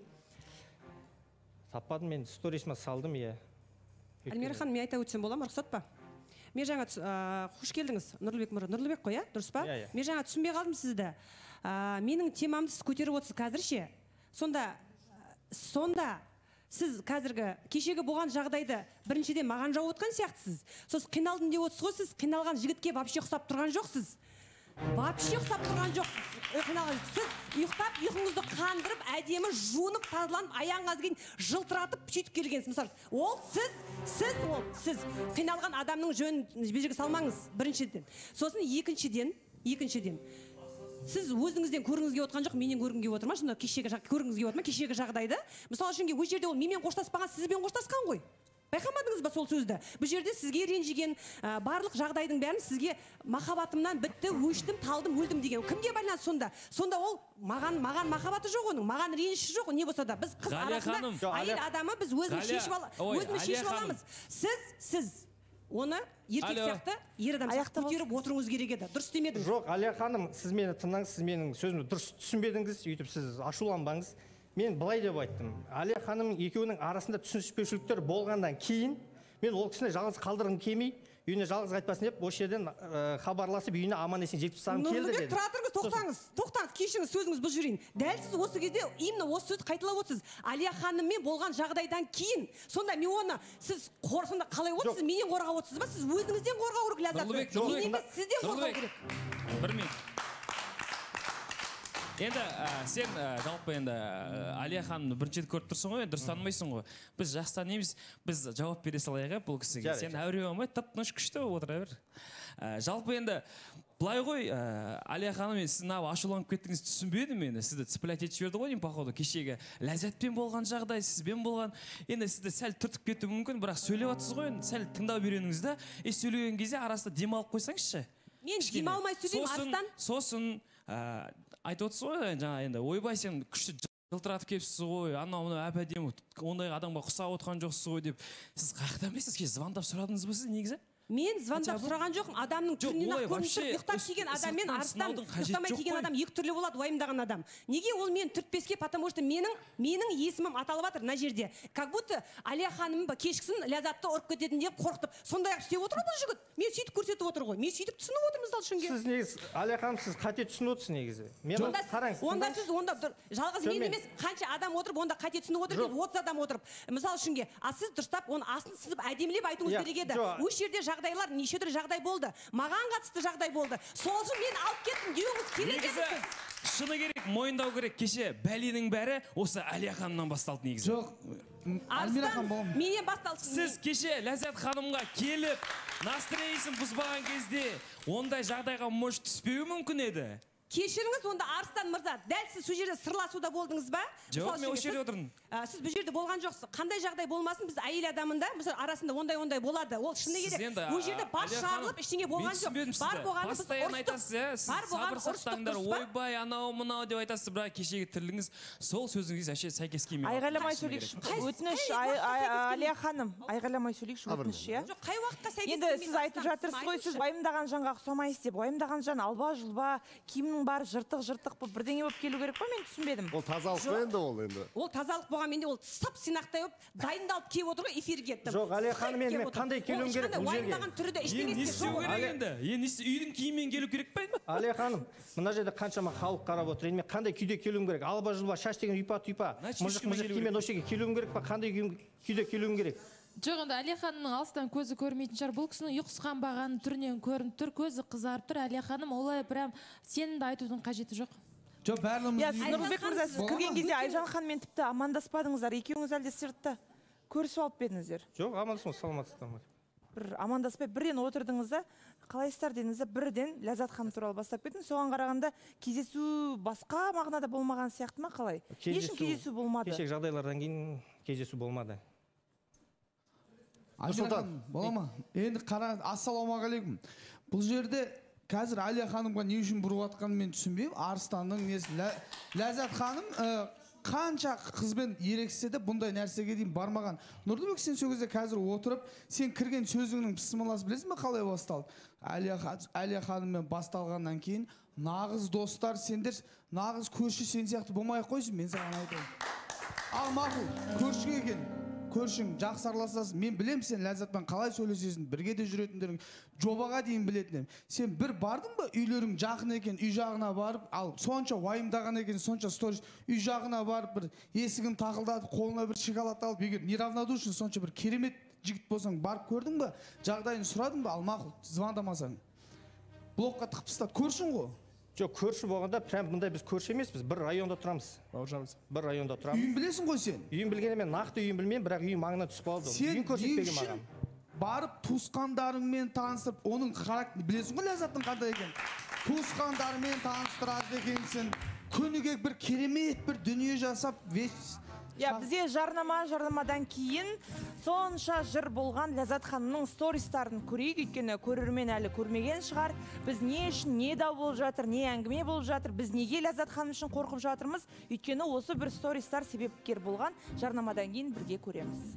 Таппадым, мен сторисіме салдым, иә. Альмира ханым, мен айта өтсем бола ма, рұқсат па? Мен жаңа қош келдіңіз, Нұрлыбек мырза. Нұрлыбек қой, иә, дұрыс па? Мен жаңа түсінбей қалдым сізді. Менің темамды сіз көтеріп отырсыз қазірше. Сонда, сонда сіз қазіргі кешегі болған жағдайды біріншіден маған жауып отқан сияқтысыз. Сосын қиналдым деп отырсыз ғой, сіз қиналған жігітке вообще ұқсап тұрған жоқсыз. Вообще ұқсап тұрған жоқсыз. Қиналған. Сіз ұйықтап, ұйқыңызды қандырып, әдемі жуынып, тазаланып, аяғыңызға дейін жылтыратып сөйтіп келгенсіз. Мысалы, ол сіз, сіз ол сіз қиналған адамның жөнін жерге салмаңыз біріншіден. Сосын екіншіден, екіншіден сіз өзіңізден көргіңізге отқан жоқ, менен көргім келіп отыр ма? Сонда кешегі көргіңізге келіп отыр ма? Кешегі жағдайды. Мысалы үшін ол жерде ол менімен қоштаспаған, сізбен қоштасқан ғой. Байқамадыңыз ба сол сөзді? Бұл жерде сізге ренжіген барлық жағдайдың бәрін сізге махаббатымнан бітті, өштім, талдым, өлдім деген. Кімге байланысты сонда? Сонда ол маған маған махаббаты жоқ оның, маған реніші жоқ, не болса да. Біз қыз арасында әйел адамы біз өзіміз шешіп өзіміз шешіп аламыз. Сіз, сіз оны еркек сияқты ер адам сияқты көтеріп отыруыңыз керек еді. Дұрыс демедіңіз. Жоқ, Әлия ханым, сіз мені тыңдаңыз, сіз менің сөзімді дұрыс түсінбедіңіз, өйтіп сіз ашуланбаңыз. Мен былай деп айттым. Әлия ханым екеуінің арасында түсініспеушіліктер болғандан кейін мен ол кісіні жалғыз қалдырғым келмей, үйіне жалғыз қайтпасын деп, осы жерден хабарласып үйіне аман есен жетіп тастағым келді деді. Нұрлыбек, тұра тұрыңыз, тоқтаңыз, тоқтаңыз, кешіріңіз, сөзіңіз бұл жүрейін. Дәл сіз осы кезде именно осы сөзді қайталап отырсыз. Әлия ханыммен болған жағдайдан кейін, сонда мен оны сіз сонда қалай отырсыз, менен қорғап отырсыз ба? Сіз өзіңізден қорғау керек ләззат. Мен емес, сізден қорғау керек. Бір минут. Енді сен жалпы енді Әлия ханымды бірінші рет көріп тұрсың ғой, дұрыс танымайсың ғой. Біз жақсы танимыз, біз жауап бере салайық бұл кісіге. Сен әуре болмай, тып-тыныш күшті отыра бер. Жалпы енді былай ғой, Әлия ханым, мен сіз ашуланып кеттіңіз түсінбедім енді. Сізді цеплять етіп жіберді ғой, походу, кешегі ләззатпен болған жағдай, сізбен болған. Енді сізді сәл түртіп кетуі мүмкін, бірақ сөйлеп жатсыз ғой, сәл тыңдап үйреніңіз да. И сөйлеген кезде арасында демалып қойсаңызшы. Мен демалмай сөйлеймін астан. Сосын айтып отырсыз ғой, жаңа енді ойбай сен күшті жылтыратып келіпсіз ғой, анау мынау әп-әдемі ондай адамға ұқсап отқан жоқсыз ғой деп. Сіз қаяқтан білесіз, кеше звондап сұрадыңыз ба сіз негізі? Мен звондап сұраған жоқпын, адамның түрінен ақ көрініп тұр, ұйықтап келген адаммен арыстан ұйықтамай келген адам екі түрлі болады, уайымдаған адам. Неге ол мені түртпеске, потому что менің менің есімім аталып жатыр мына жерде. Как будто Әлия ханым кешкісін ләззатты ұрып кететін деп қорқытып, сондай-ақ істеп отыр бұл жігіт. Мен сөйтіп көрсетіп отыр ғой. Мен сөйтіп түсініп отырмын мысалы үшінге. Сіз негізі Әлия ханым, сіз қате түсініп отырсыз негізі. Мен қараңыз. Онда сіз онда жалғыз мен емес, қанша адам отырып, онда қате түсініп отыр, отыз адам отырып. Мысалы үшінге, а сіз дұрыстап оны астын сызып әдемілеп айтуыңыз керек еді. Осы жерде жағдайлар неше түрлі жағдай болды. Маған қатысты жағдай болды. Сол үшін мен алып кеттім деуіңіз керек еді сіз. Шыны керек, мойындау керек. Кеше бәленің бәрі осы Әлия ханымнан басталды негізі. Жоқ, Альмира ханым болам. Менен басталды. Сіз кеше Ләззат ханымға келіп, настроениесін бұзбаған кезде ондай жағдайға может түспеуі мүмкін еді. Кешіріңіз, онда Арыстан мырза, дәл сіз сол жерде сырласуда болдыңыз ба? Жоқ, мен осы жерде отырмын. Сіз бұл жерде болған жоқсыз. Қандай жағдай болмасын, біз әйел адамында мысалы арасында ондай-ондай болады. Ол шыны керек. Бұл жерде бас жарылып, ештеңе болған жоқ. Бар болғаны біз ұрыстық. Бар болғаны ұрыстық. Ойбай, анау мынау деп айтасыз, бірақ кешегі тірлігіңіз сол сөзіңіз әше сәйкес келмей. Айғайламай сөйлейікші. Өтініш, Әлия ханым, айғайламай сөйлейікші, өтініш, иә? Жоқ, қай уақытқа сәйкес келмей. Енді сіз айтып жатырсыз ғой, сіз уайымдаған жанға ұқсамайсыз деп. Уайымдаған жан алба-жұлба, киімнің киімің бар жыртық жыртық болып бірдеңе болып келу керек па? Мен түсінбедім. Ол тазалық па енді ол енді? Ол тазалық болғанмен де ол сап синақтай болып дайындалып келіп отыр ғой эфирге. Жоқ, Әлия ханым, мен қандай келуім керек бұл жерге? Уайымдаған түрі де ештеңесі не істеу керек енді? Енді үйдің киімімен келу керек па енді? Әлия ханым, мына жерде қаншама халық қарап отыр. Енді мен қандай күйде келуім керек? Алба жұлба шаш деген үйпа тұйпа. Мұжық мұжық киіммен осы жерге келуім керек па? Қандай күйде келуім керек? Жоқ, енді Әлия ханымның алыстан көзі көрмейтін шығар. Бұл кісінің ұйқысы қанбаған түрінен көрініп тұр, көзі қызарып тұр. Әлия ханым олай прям сенімді айтудың қажеті жоқ. Жоқ, бәріміз. Иә, Нұрлыбек мырза, сіз кірген кезде Айжан ханыммен тіпті амандаспадыңыздар. Екеуіңіз әлде сыртта көрісіп алып едіңіздер? Жоқ, амандасамыз, саламатсыздар ма? Бір амандаспай бірден отырдыңыз да, қалайсыздар дедіңіз да, бірден Ләззат ханым туралы бастап кеттіңіз. Соған қарағанда кездесу басқа мағынада болмаған сияқты ма, қалай? Не үшін кездесу болмады? Кешегі жағдайлардан кейін кездесу болмады. Нұрсұлтан, бола ма? Енді қара, ассалаумағалейкум. Бұл жерде қазір Әлия ханымға не үшін бұрып атқанын мен түсінбеймін. Арыстанның несі. Ләззат ханым қанша қызбен ерексе де бұндай нәрсеге дейін бармаған. Нұрлыбек, сен сол кезде қазір отырып, сен кірген сөзіңнің пысымаласы білесің бе қалай басталды? Әлия ханыммен басталғаннан кейін нағыз достар, сендер нағыз көрші сен сияқты болмай ақ қойсын, мен саған айтайын. Ал мақұл, көрші екен. Көршің жақсы араласасың. Мен білем сен Ләззатпен қалай сөйлесесің, бірге де жүретіндерің жобаға дейін білетінім. Сен бір бардың ба, үйлерің жақын екен, үй жағына барып, ал сонша уайымдаған екен, сонша сторис, үй жағына барып бір есігін тақылдатып, қолына бір шоколад алып, егер неравнодушный сонша бір керемет жігіт болсаң, барып көрдің ба, жағдайын сұрадың ба, ал мақұл, звондамасаң. Блокқа тығып тастады, көршің ғой. Жоқ, көрші болғанда прям мындай біз көрші емеспіз, бір районда тұрамыз. Бауыржанымыз. Бір районда тұрамыз. Үйін білесің ғой сен? Үйін білгене мен нақты үйін білмеймін, бірақ үйім маңына түсіп қалды. Сен не үшін барып туысқандарыңмен танысып, оның характерін білесің ғой Ләззаттың қандай екен? Туысқандарымен таныстырады екенсің. Күніге бір керемет бір дүние жасап, весь Я, бізде жарнама, жарнамадан кейін сонша жыр болған Ләззат ханымның стористарын көрейік, өйткені көрермен әлі көрмеген шығар. Біз не үшін, не дау болып жатыр, не әңгіме болып жатыр, біз неге Ләззат ханым үшін қорқып жатырмыз, өйткені осы бір стористар себепкер болған. Жарнамадан кейін бірге көреміз.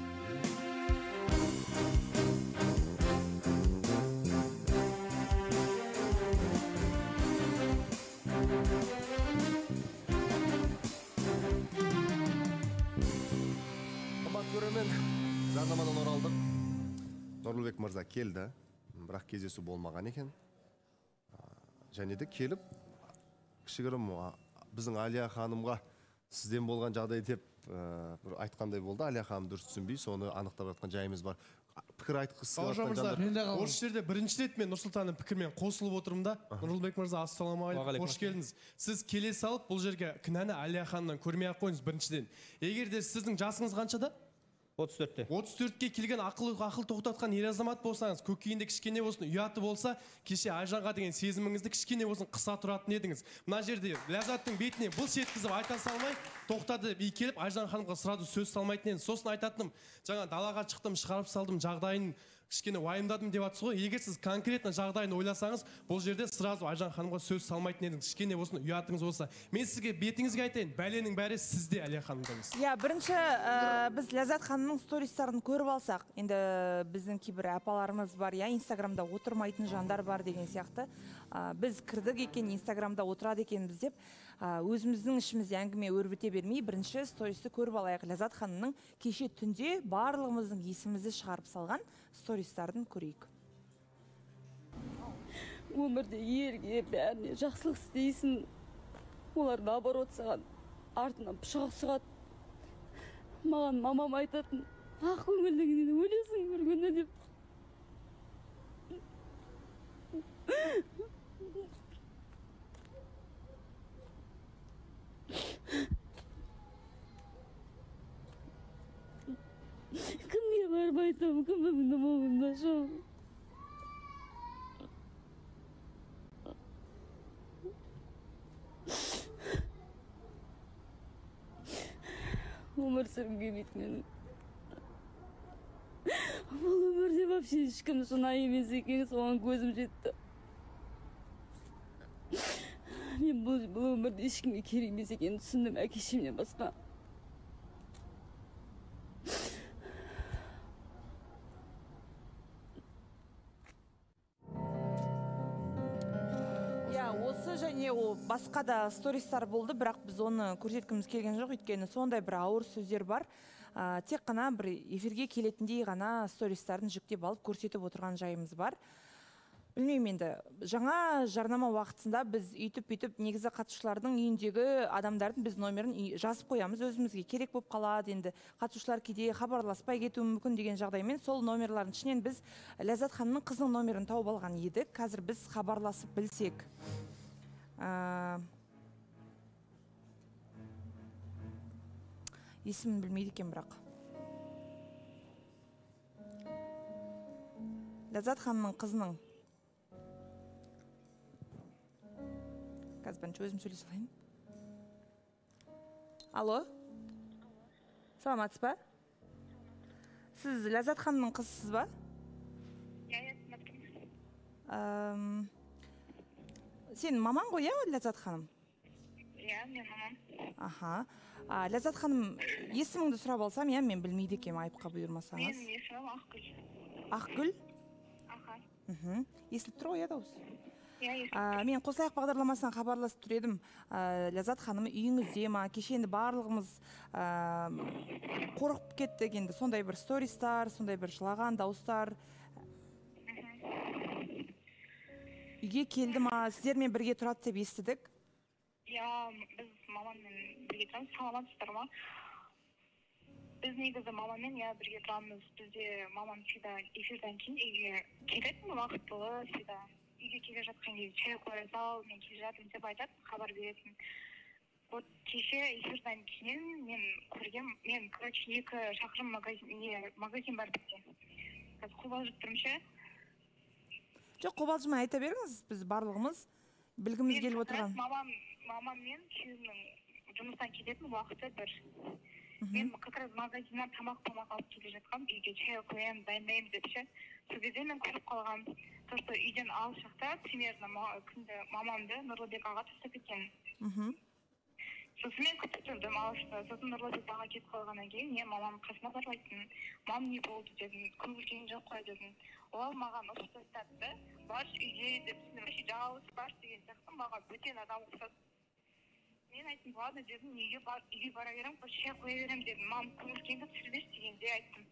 Көрермен, жарнамадан оралдық. Нұрлыбек мырза келді, бірақ кездесу болмаған екен. Және де келіп, кішігірім біздің Әлия ханымға сізден болған жағдай деп айтқандай болды. Әлия ханым дұрыс түсінбей, соны анықтап жатқан жайымыз бар. Пікір айтқысы Бауыржан мырза, осы жерде бірінші рет мен Нұрсұлтанның пікірмен қосылып отырмын да. Нұрлыбек мырза, ассалаумағалейкум, қош келдіңіз. Сіз келе салып, бұл жерге кінәні Әлия ханымнан көрмей ақ қойыңыз біріншіден. Егер де сіздің жасыңыз қаншада? отыз төртте. отыз төртке келген ақыл ақыл тоқтатқан ер азамат болсаңыз, көкейінде кішкене болсын, ұяты болса, кеше Айжанға деген сезіміңізді кішкене болсын қыса тұратын едіңіз. Мына жерде Ләззаттың бетіне бұл сеткізіп айта салмай, тоқтады үй келіп Айжан ханымға сұрады, сөз салмайтын едіңіз. Сосын айтатыным, жаңа далаға шықтым, шығарып салдым, жағдайын кішкене уайымдадым деп жатсыз ғой. Егер сіз конкретно жағдайын ойласаңыз, бұл жерде сразу Айжан ханымға сөз салмайтын едіңіз. Кішкене болсын, ұятыңыз болса. Мен сізге бетіңізге айтайын, бәленің бәрі сізде, Әлия ханымда емес. Иә, бірінші біз Ләззат ханымның стористарын көріп алсақ, енді біздің кейбір апаларымыз бар, иә, Инстаграмда отырмайтын жандар бар деген сияқты. Біз кірдік екен, Инстаграмда отырады екенбіз деп, өзіміздің ішімізде әңгіме өрбіте бермей, бірінші стористі көріп алайық. Ләззат ханымның кеше түнде барлығымыздың есімізді шығарып салған стористарын көрейік. Өмірде ерге бәріне жақсылық істейсің, олар наоборот саған артынан пышақ сұғады. Маған мамам айтатын, ақ көңілдігінен өлесің бір күні деп. Кімге барып айтам, кімімді момында шоу. Өмір сүргім келмейді менің. Бұл өмірде вообще ешкім шынайы емес екен, соған көзім жетті. Мен бұл өмірде ешкімге керек емес екенін түсіндім, әке-шешемнен басқа. осы және ол басқа да стористар болды, бірақ біз оны көрсеткіміз келген жоқ, өйткені сондай бір ауыр сөздер бар. Ә, тек қана бір эфирге келетіндей ғана стористарын жүктеп алып көрсетіп отырған жайымыз бар. Білмеймін енді, жаңа жарнама уақытында біз үйтіп-үйтіп негізі қатысушылардың үйіндегі адамдардың біз номерін жазып қоямыз, өзімізге керек болып қалады. Енді қатысушылар кейде хабарласпай кетуі мүмкін деген жағдаймен сол номерлардың ішінен біз Ләззат ханымның қызының номерін тауып алған едік. Қазір біз хабарласып білсек. Ә... Есімін білмейді екен бірақ. Ләззат ханымның қызының. Қазір бірінші өзім сөйлесе алайын. Алло? Саламатсыз ба? Сіз Ләззат ханымның қызысыз ба? Иә, сен маман ғой, иә, Ләззат ханым? Иә, мен маман. Аха. Ләззат ханым, есіміңді сұрап алсам, иә, мен білмейді екем, айыпқа бұйырмасаңыз. Менің есімім Ақгүл. Ақгүл? Аха. Естіліп тұр ғой, иә, дауыс? Иә, мен Қосаяқ бағдарламасынан хабарласып тұр едім. Ләззат ханым үйіңізде ма? Кеше енді барлығымыз қорқып кеттік, енді сондай бір стористар, сондай бір жылаған дауыстар. Үйге келді ма? Сіздермен бірге тұрады деп естідік? Иә, біз маманмен бірге тұрамыз. Саламатсыздар ма? Біз негізі мамамен иә бірге тұрамыз. Бізде маман всегда эфирден кейін үйге келетін уақыттылы, всегда үйге келе жатқан кезде чай қоя сал, мен келе жатырмын деп айтады, хабар беретін. Вот кеше эфирден кейін мен көргем, мен короче екі шақырым магазин бар бізде. Қазір қобалжып тұрмын ше. Жоқ, қобалжымай айта беріңіз, біз барлығымыз білгіміз келіп отырған. Мамам мен күйеуімнің жұмыстан келетін уақыты бір. Мен как раз магазиннан тамақ-тамақ алып келе жатқам, үйге чай қоямын, дайындаймын деп ше. Сол кезде мен көріп қалғам, то что үйден алыс жақта примерно күнде мамамды Нұрлыбек аға тастап кеткен. Сосын мен күтіп тұрдым алыста. Сосын Нұрлыбек аға кетіп қалғаннан кейін мен мамамның қасына барып айттым. Мам, не болды дедім, көңіл-күйің жоқ қой дедім. Ол маған ұрыс тастады, барш үйге деп, вообще жалғыз барш деген сияқты маған бөтен адам ұқсады. Мен айттым, ладно дедім, үйге бара берем, шай қоя берем дедім. Мам, көңіл-күйіңді түсірбеш дегенде айттым.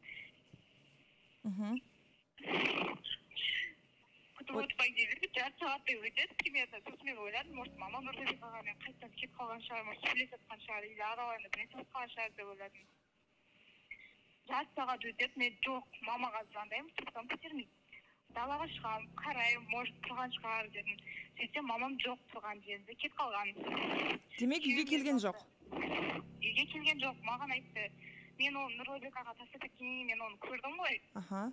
Күтіп отырпай келді, жарты сағаттай өтеді примерно. Сосын мен ойладым, может мама Нұрлыбек ағамен қайтадан кетіп қалған шығар, может сөйлесіп жатқан шығар, или араларында бірнәрсе болып қалған шығар деп ойладым. Жарты сағат өтеді, мен жоқ, мамаға звондаймын, тұрсам көтермейді. Далаға шығам, қараймын, может тұрған шығар дедім. Сөйтсем мамам жоқ тұрған жерінде кетіп қалған. Демек үйге келген жоқ? Үйге келген жоқ, маған айтты. Мен оны Нұрлыбек аға тастап кеткеннен мен оны көрдім ғой. Аха.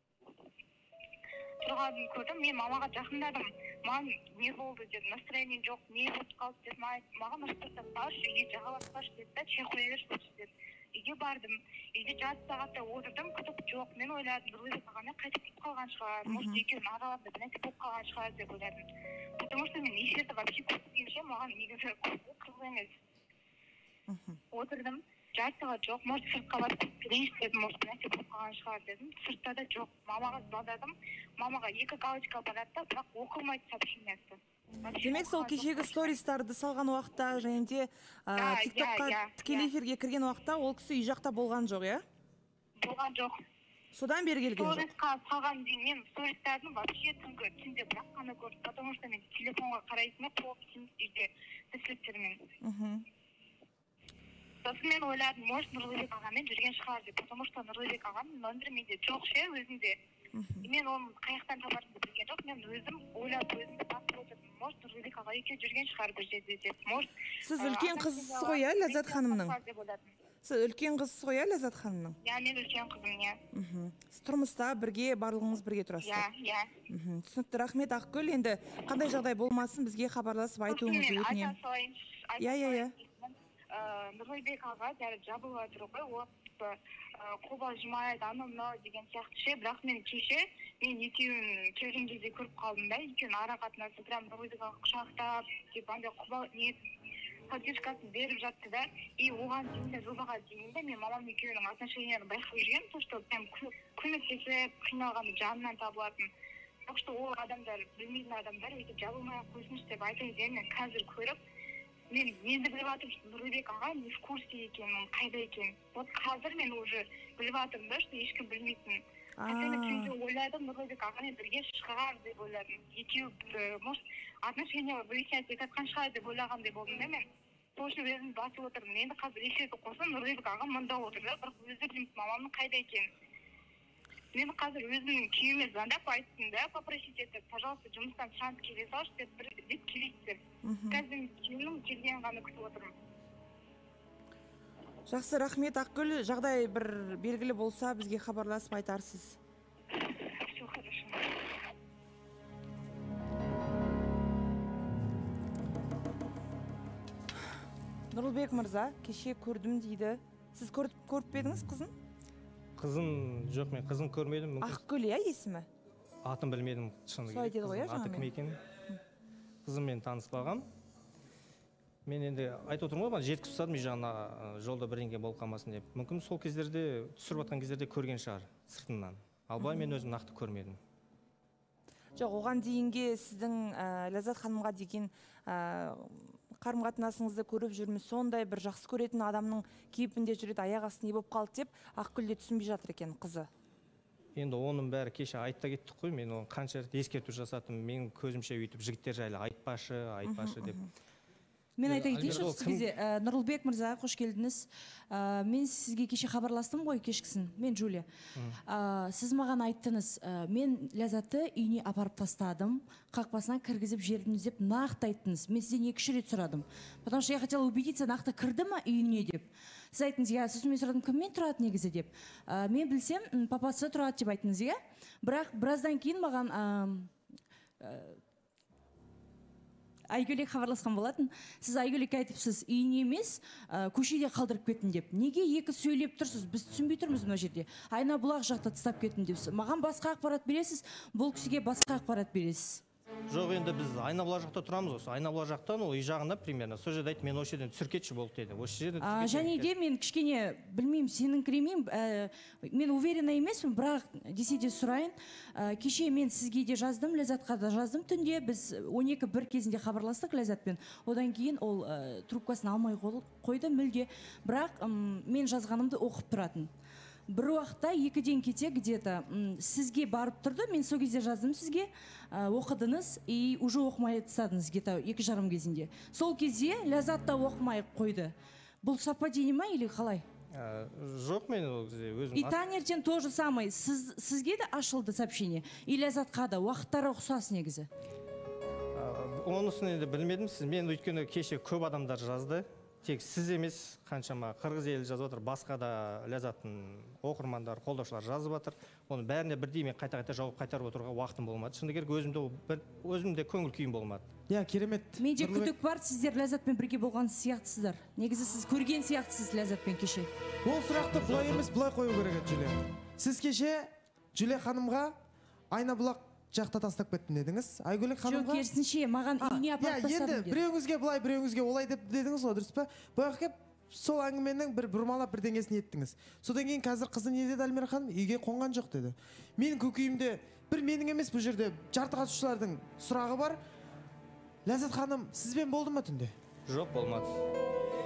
Тұрғанын көрдім, мен мамаға жақындадым. Мам, не болды дедім, настроением жоқ, не болып қалды дедім. Маған ұрыс тастап баршы, үйге жағаласпашы деді да, шай қоя берші деді. Үйге бардым, үйде жарты сағатта отырдым, күтіп жоқ. Мен ойладым, Нұрлыбек ағамен қайтып кетіп қалған шығар, может екеуінің араларында бірнәрсе болып қалған шығар деп ойладым. Потому что мен эфирді вообще көрсеткенше маған негізі қызық емес. Отырдым, жарты сағат жоқ, может сыртқа барып келейінші дедім, может бірнәрсе болып қалған шығар дедім. Сыртта да жоқ. Мамаға звондадым, мамаға екі галочка барады да, бірақ оқылмайды сообщениесі. Демек сол кешегі стористарды салған уақытта және де тиктокқа тікелей эфирге кірген уақытта ол кісі үй жақта болған жоқ, иә? Болған жоқ. Содан бері келген жоқ? Сторисқа салған дейін мен стористардың вообще түнгі түнде бірақ қана көрдім, потому что мен телефонға қарайтын толық үйде тіршіліктермен. Сосын мен ойладым, может Нұрлыбек ағамен жүрген шығар деп, потому что Нұрлыбек ағаның нөмірі менде жоқ ше өзінде. Мен оның қаяқтан табарымды білген жоқ, мен өзім ойлап өзімді тапып отырдым. Может Нұрлыбек аға екеуі жүрген шығар бір жерде деп. Сіз үлкен қызсыз ғой, иә, Ләззат ханымның? Сіз үлкен қызсыз ғой, иә, Ләззат ханымның? Иә, мен үлкен қызым, иә. Сіз тұрмыста бірге, барлығыңыз бірге тұрасыздар? Иә, иә. Түсінікті, рахмет Ақгүл. Енді қандай жағдай болмасын бізге хабарласып айтуыңызды өтінемін. Иә, иә, иә. Нұрлыбек аға дәрі жабылып отыр ғой, ол қобалжымайды, анау мынау деген сияқты ше, бірақ мен кеше мен екеуін келген кезде көріп қалдым да, екеуін ара қатынасы прям Нұрлыбек аға құшақтап деп андай қобал не поддержкасын беріп жатты да, и оған дейін де жобаға дейін де мен мамам екеуінің отношенияларын байқап жүргенмін, то что прям көмектесіп қиналғанда жанынан табылатын. так что ол адамдар білмейтін адамдар өйтіп жабылмай ақ қойсыншы деп айтайын дегенмін. Мен қазір көріп мен енді біліп жатырмын, что Нұрлыбек аға не в курсе екенін, қайда екенін. Вот қазір мен уже біліп жатырмын да, что ешкім білмейтінін. Хотя мен түнде ойладым, Нұрлыбек ағамен бірге шығар деп ойладым. Екеуі, может, отношения выяснять еткен шығар деп ойлағандай болдым да мен. Сол үшін өзім басып отырмын. Енді қазір екі рет қосып Нұрлыбек ағам мында отыр да, бірақ өзі білмейді мамамның қайда екенін. Мен қазір өзімнің күйеуіме звондап айттым да, попросить етіп, пожалуйста, жұмыстан шанс келе салшы деп бір деп келейік деп. Қазір күйеуімнің келгенін ғана күтіп отырмын. Жақсы, рахмет Ақгүл. Жағдай бір белгілі болса бізге хабарласып айтарсыз. Все хорошо. Нұрлыбек мырза, кеше көрдім дейді. Сіз көріп көріп пе едіңіз қызын? Қызын жоқ, мен қызын көрмедім. Ақгүл, иә, есімі? Атын білмедім, шыны Солай деді ғой, иә, аты кім екенін. Қызым мен таныспағам. Мен енді айтып отырмын ғой, жеткізіп тастадым үй жағына, жолда бірдеңе болып қалмасын деп. Мүмкін сол кездерде, түсіріп жатқан кездерде көрген шығар сыртынан. Ал былай мен өзім нақты көрмедім. Жоқ, оған дейінге сіздің Ләззат ханымға деген қарым қатынасыңызды көріп жүрміз, сондай бір жақсы көретін адамның кейпінде жүреді, аяқ асты не болып қалды деп Ақгүл де түсінбей жатыр екен қызы. Енді оның бәрі кеше айтта кеттік қой, мен оны қанша ескерту жасадым, мен көзімше өйтіп жігіттер жайлы айтпашы, айтпашы деп. Мен айта кетейінші осы кезде, Нұрлыбек мырза, қош келдіңіз. Мен сізге кеше хабарластым ғой кешкісін, мен Джулия. Сіз маған айттыңыз, мен Ләззатты үйіне апарып тастадым, қақпасынан кіргізіп жердіңіз деп нақты айттыңыз. Мен сізден екі рет сұрадым. Потому что я хотела убедиться, нақты кірді ма үйіне деп. Сіз айттыңыз, я сосын мен сұрадым, кіммен тұрады негізі деп. Мен білсем, папасы тұрады деп айттыңыз, иә? Бірақ біраздан кейін маған Айгөлек хабарласқан болатын. Сіз Айгөлек айтыпсыз, үйіне емес, көшеде қалдырып кеттім деп. Неге екі сөйлеп тұрсыз? Біз түсінбей тұрмыз мына жерде. Айна бұлақ жақта тастап кеттім депсіз. Маған басқа ақпарат бересіз, бұл кісіге басқа ақпарат бересіз. Жоқ, енді біз Айнабұлақ жақта тұрамыз осы. Айнабұлақ жақтан ол үй жағында примерно. Сол жерде айтты, мен осы жерден түсіркетші болды деді. Осы жерден түсіркетші. Және де мен кішкене білмеймін, сенің кіремеймін, мен уверена емеспін, бірақ десе де сұрайын. Кеше мен сізге де жаздым, Ләззатқа да жаздым түнде. Біз он екі бір кезінде хабарластық Ләззатпен. Одан кейін ол трубкасын алмай қойды мүлде. Бірақ мен жазғанымды оқып тұратын. Бір уақытта екіден кете где-то сізге барып тұрды, мен сол кезде жаздым сізге, оқыдыңыз и уже оқымай тастадыңыз где-то екі жарым кезінде. Сол кезде Ләззат та оқымай қойды. Бұл совпадение ма или қалай? Жоқ, мен ол кезде өзім... И таңертең то же самое. Сізге де ашылды сообщение. И Ләззатқа да уақыттары ұқсас негізі. Онысын енді білмедім. Мен өйткені кеше көп адамдар жазды. Тек сіз емес, қаншама қырғыз елі жазып отыр, басқа да Ләззаттың оқырмандар, қолдаушылар жазып отыр. Оның бәріне бірдей мен қайта-қайта жауап қайтарып отыруға уақытым болмады. Шыны керек өзімде өзімде көңіл күйім болмады. Иә, керемет. Менде күдік бар, сіздер Ләззатпен бірге болған сияқтысыздар. Негізі сіз көрген сияқтысыз Ләззатпен кеше. Ол сұрақты былай емес, былай қою керек еді, Джулия. Сіз кеше Джулия ханымға Айнабұлақ жақта тастап кеттім дедіңіз. Айгөлек ханымға... Жоқ, керісінше, маған үйіне апарып тастадым деді. Біреуіңізге былай, біреуіңізге олай деп дедіңіз ғой, дұрыс па? Бұяқ кеп, сол әңгіменің бір бұрмалап бірдеңесін еттіңіз. Содан кейін қазір қызы не деді Альмира ханым? Үйге қонған жоқ деді. Менің көкейімде бір менің емес, бұл жерде жарты қатысушылардың сұрағы бар. Ләззат ханым, сізбен болды ма түнде? Жоқ, болмады.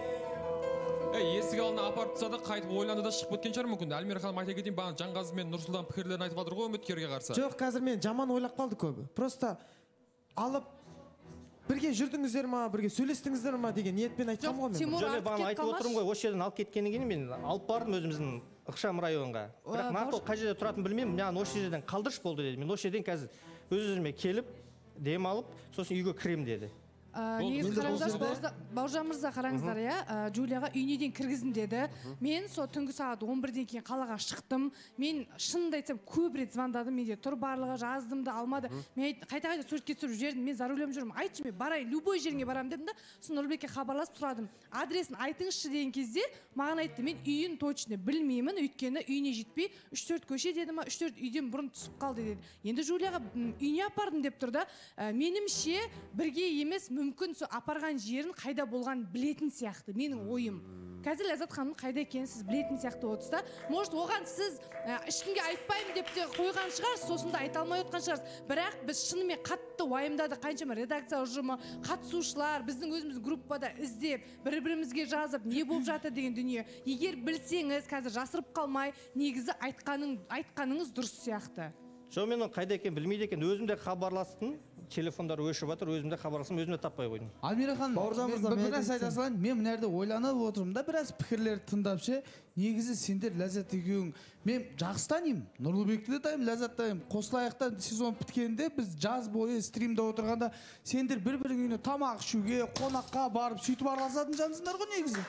Есік алдына апарып тастады, қайтып ойланды да шығып кеткен шығар мүмкін. Альмира ханым айта кетейін, бағана Жанғазы мен Нұрсұлтан пікірлерін айтып жатыр ғой үміткерге қарсы. Жоқ, қазір мен жаман ойлап қалды көбі. Просто алып бірге жүрдіңіздер ма, бірге сөйлестіңіздер ма деген ниетпен айтқам ғой мен. Тимур айтып отырмын ғой, осы жерден алып кеткеннен кейін мен алып бардым өзіміздің ықшам районға. Бірақ нақты қай жерде тұратын білмеймін, маған осы жерден қалдыршы болды деді. Мен осы жерден қазір өз-өзіме келіп, дем алып, сосын үйге кірем деді. Негізі қараңыздар, Бауыржан мырза қараңыздар, иә, Джулияға үйіне дейін кіргіздім деді. Мен сол түнгі сағат он бірден кейін қалаға шықтым. Мен шынымды айтсам көп рет звондадым, менде тұр барлығы, жаздым да алмады. Мен қайта-қайта суретке түсіріп жібердім, мен за рулем жүрмін. Айтшы, мен барайын, любой жеріңе барамын дедім да, сосын Нұрбекке хабарласып сұрадым. Адресін айтыңызшы деген кезде маған айтты, мен үйін точно білмеймін, өйткені үйіне жетпей үш төрт көше деді ма, үш төрт үйден бұрын түсіп қалды деді. Енді Джулияға үйіне апардым деп тұрды. Менімше бірге емес, мүмкін апарған жерін қайда болған білетін сияқты, менің ойым. қазір Ләззат ханым қайда екенін сіз білетін сияқты отырсыз да. Может, оған сіз ешкімге айтпаймын деп те қойған шығарсыз, сосын да айта алмай отқан шығарсыз. Бірақ біз шынымен қатты уайымдадық, қаншама редакция ұжымы, қатысушылар, біздің өзіміз группада іздеп, бір-бірімізге жазып, не болып жатыр деген дүние. Егер білсеңіз, қазір жасырып қалмай, негізі айтқаның, айтқаныңыз дұрыс сияқты. Жоқ, мен қайда екен білмейді екен, өзімде хабарластым, телефондар өшіп жатыр, өзімде хабарластым, өзімде таппай қойдым. Альмира ханым, бір нәрсе айта салайын, мен мына жерде ойланып отырмын да, біраз пікірлерді тыңдап ше, негізі сендер Ләззат екеуің, мен жақсы танимын, Нұрлыбекті де танимын, Ләззат танимын. Қосылайықта сезон біткенде біз жаз бойы стримде отырғанда сендер бір-бірің үйіне тамақ ішуге, қонаққа барып сөйтіп араласатын жансыңдар ғой негізі.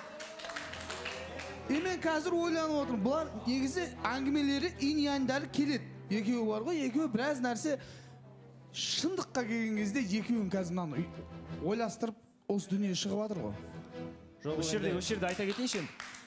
И мен қазір ойланып отырмын, бұлар негізі әңгімелері инь-яньдары келеді. Екеуі бар ғой, екеуі біраз нәрсе шындыққа келген кезде екеуін қазір мынаны ойластырып осы дүние шығып жатыр ғой. Осы жерде, осы жерде айта кетейінші.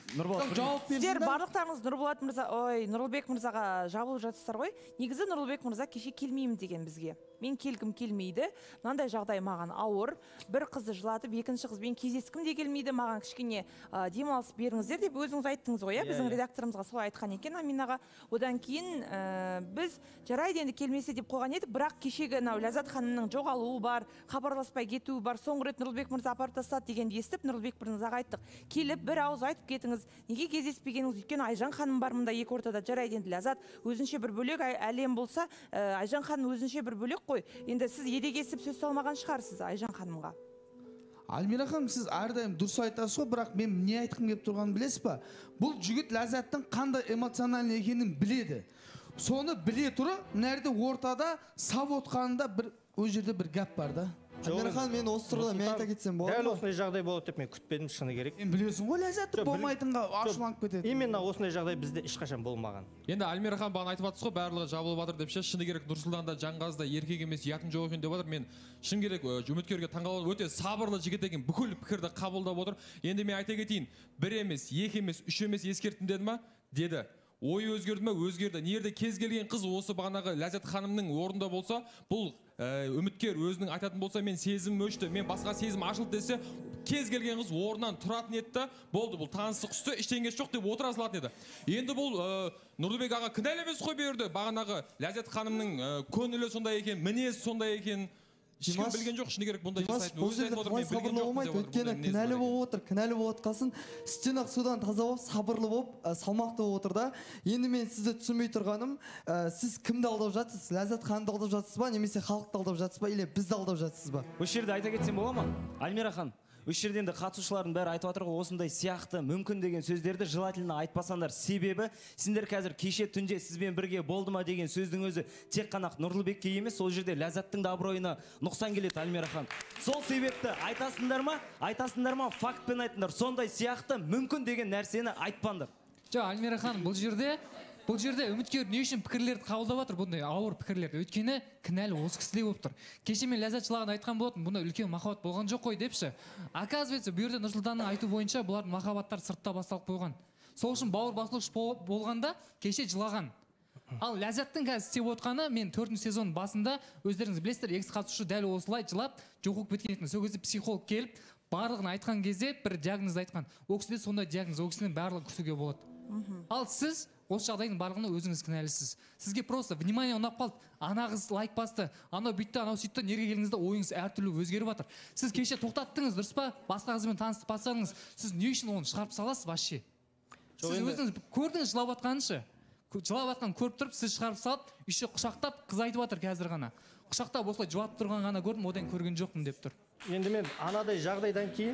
Сіздер барлықтарыңыз Нұрболат мырза, ой, Нұрлыбек мырзаға жабылып жатсыздар ғой. Негізі Нұрлыбек мырза кеше келмеймін деген бізге. Мен келгім келмейді. Мынандай жағдай маған ауыр. Бір қызды жылатып, екінші қызбен кездескім де келмейді. Маған кішкене демалыс беріңіздер деп өзіңіз айттыңыз ғой, біздің редакторымызға солай айтқан екен Аминаға. Одан кейін біз жарайды енді келмесе деп қойған едік, бірақ кешегі Ләззат ханымның жоғалуы бар, хабарласпай кетуі бар. Соңғы рет Нұрлыбек мырза апарып тастады дегенді естіп, Нұрлыбек мырзаға айттық. Келіп бір ауыз айтып кетіңіз. Неге кездеспегеніңіз? Өйткені Айжан ханым бар мұнда екі ортада. Жарайды енді Ләззат өзінше бір бөлек, әлем болса, Айжан ханым өзінше бір бөлек қой. Енді сіз едегесіп сөз салмаған шығарсыз Айжан ханымға. Альмира ханым, сіз әрдайым дұрыс айтасыз ғой, бірақ мен не айтқым келіп тұрғанын білесіз ба? Бұл жігіт Ләззаттың қандай эмоциональный екенін біледі. Соны біле тұры, мына жерде ортада сап отқанында бір өз жерде бір гәп бар да. Альмира ханым, мен осы тұрғыда мен айта кетсем болады ма? Дәл осындай жағдай болады деп мен күтпедім, шыны керек. Мен білесің ғой, Ләззатты болмайтынға ашуланып кетеді. Именно осындай жағдай бізде ешқашан болмаған. Енді Альмира ханым бағана айтып жатсыз ғой, барлығы жабылып жатыр деп ше, шыны керек Нұрсұлтанда Жанғазда еркек емес ұятың жоқ екен деп жатыр. Мен шын керек үміткерге таңғалып өте сабырлы жігіт екен, бүкіл пікірді қабылдап отыр. Енді мен айта кетейін, бір емес, екі емес, үш емес ескерттім деді ма? Деді. Ой өзгерді ме? Өзгерді. Нерде кез келген қыз осы бағанағы Ләззат ханымның орнында болса, бұл үміткер өзінің айтатын болса, мен сезім өшті, мен басқа сезім ашылды десе, кез келген қыз орнынан тұратын еді, болды, бұл таныстық үсті, ештеңесі жоқ деп отыра салатын еді. Енді бұл Нұрлыбек аға кінәлі емес қой берді, бағанағы Ләззат ханымның көңілі сондай екен, мінез сондай екен. Ешкім білген жоқ, шыны керек бұндай жасайтын. Бұл жерде қалай сабырлы болмайды, өйткені кінәлі болып отыр, кінәлі болып отқасын, үстен ақ судан таза болып, сабырлы болып, салмақты болып отыр да. Енді мен сізді түсінбей тұрғаным, сіз кімді алдап жатсыз? Ләззат ханымды алдап жатсыз ба, немесе халықты алдап жатсыз ба, или бізді алдап жатсыз ба? Осы жерде айта кетсем бола ма? Альмира ханым, осы жерде енді қатысушылардың бәрі айтып жатыр ғой, осындай сияқты мүмкін деген сөздерді желательно айтпасаңдар, себебі сендер қазір кеше түнде сізбен бірге болды ма деген сөздің өзі тек қана Нұрлыбекке емес, сол жерде Ләззаттың да абыройына нұқсан келеді Альмира ханым. Сол себепті айтасыңдар ма, айтасыңдар ма, фактпен айтыңдар. Сондай сияқты мүмкін деген нәрсені айтпаңдар. Жоқ, Альмира ханым, бұл жерде Бұл жерде үміткер не үшін пікірлерді қабылдап жатыр, бұндай ауыр пікірлерді. Өйткені кінәлі осы кісіде болып тұр. Кеше мен Ләззат жылаған айтқан болатын, бұнда үлкен махаббат болған жоқ қой депші. Оказывается, бұл жерде Нұрсұлтанның айту бойынша бұлардың махаббаттары сыртта басталып қойған. Сол үшін бауыр басылғыш болғанда кеше жылаған. Ал Ләззаттың қазір істеп отқаны, мен төртінші сезон басында өздеріңіз білесіздер, екс қатысушы дәл осылай жылап, жоқ болып кеткен екен. Сол кезде психолог келіп, барлығын айтқан кезде бір диагноз айтқан. Ол кісіде сондай диагноз, ол кісінің барлығын күтуге болады. Ал сіз осы жағдайдың барлығына өзіңіз кінәлісіз. Сізге просто внимание ұнап қалды, ана қыз лайк басты, анау бүйтті, анау сөйтті, неге келгеніңізде ойыңыз әртүрлі өзгеріп жатыр. Сіз кеше тоқтаттыңыз, дұрыс па? Басқа қызбен танысып бастадыңыз. Сіз не үшін оны шығарып саласыз вообще? Сіз өзіңіз көрдіңіз жылап жатқаныншы. Жылап жатқан көріп тұрып, сіз шығарып салып, еще құшақтап, қыз айтып жатыр қазір ғана. Құшақтап осылай жылап тұрған ғана көрдім, одан көрген жоқпын деп тұр. Енді мен анадай жағдайдан кейін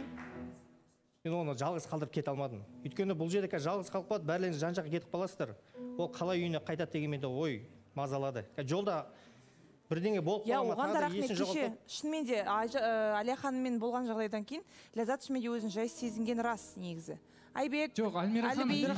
мен оны жалғыз қалдырып кете алмадым. Өйткені бұл жерде жалғыз қалып қалады, бәріңіз жан-жаққа кетіп қаласыздар. Ол қалай үйіне қайтады деген менде ой мазалады. Жолда бірдеңе болып қалма, тағы да есін жоғалтып. Шынымен де Әлия ханыммен болған жағдайдан кейін Ләззат шынымен де өзін жай сезінген рас негізі. Айбек, жоқ, Альмира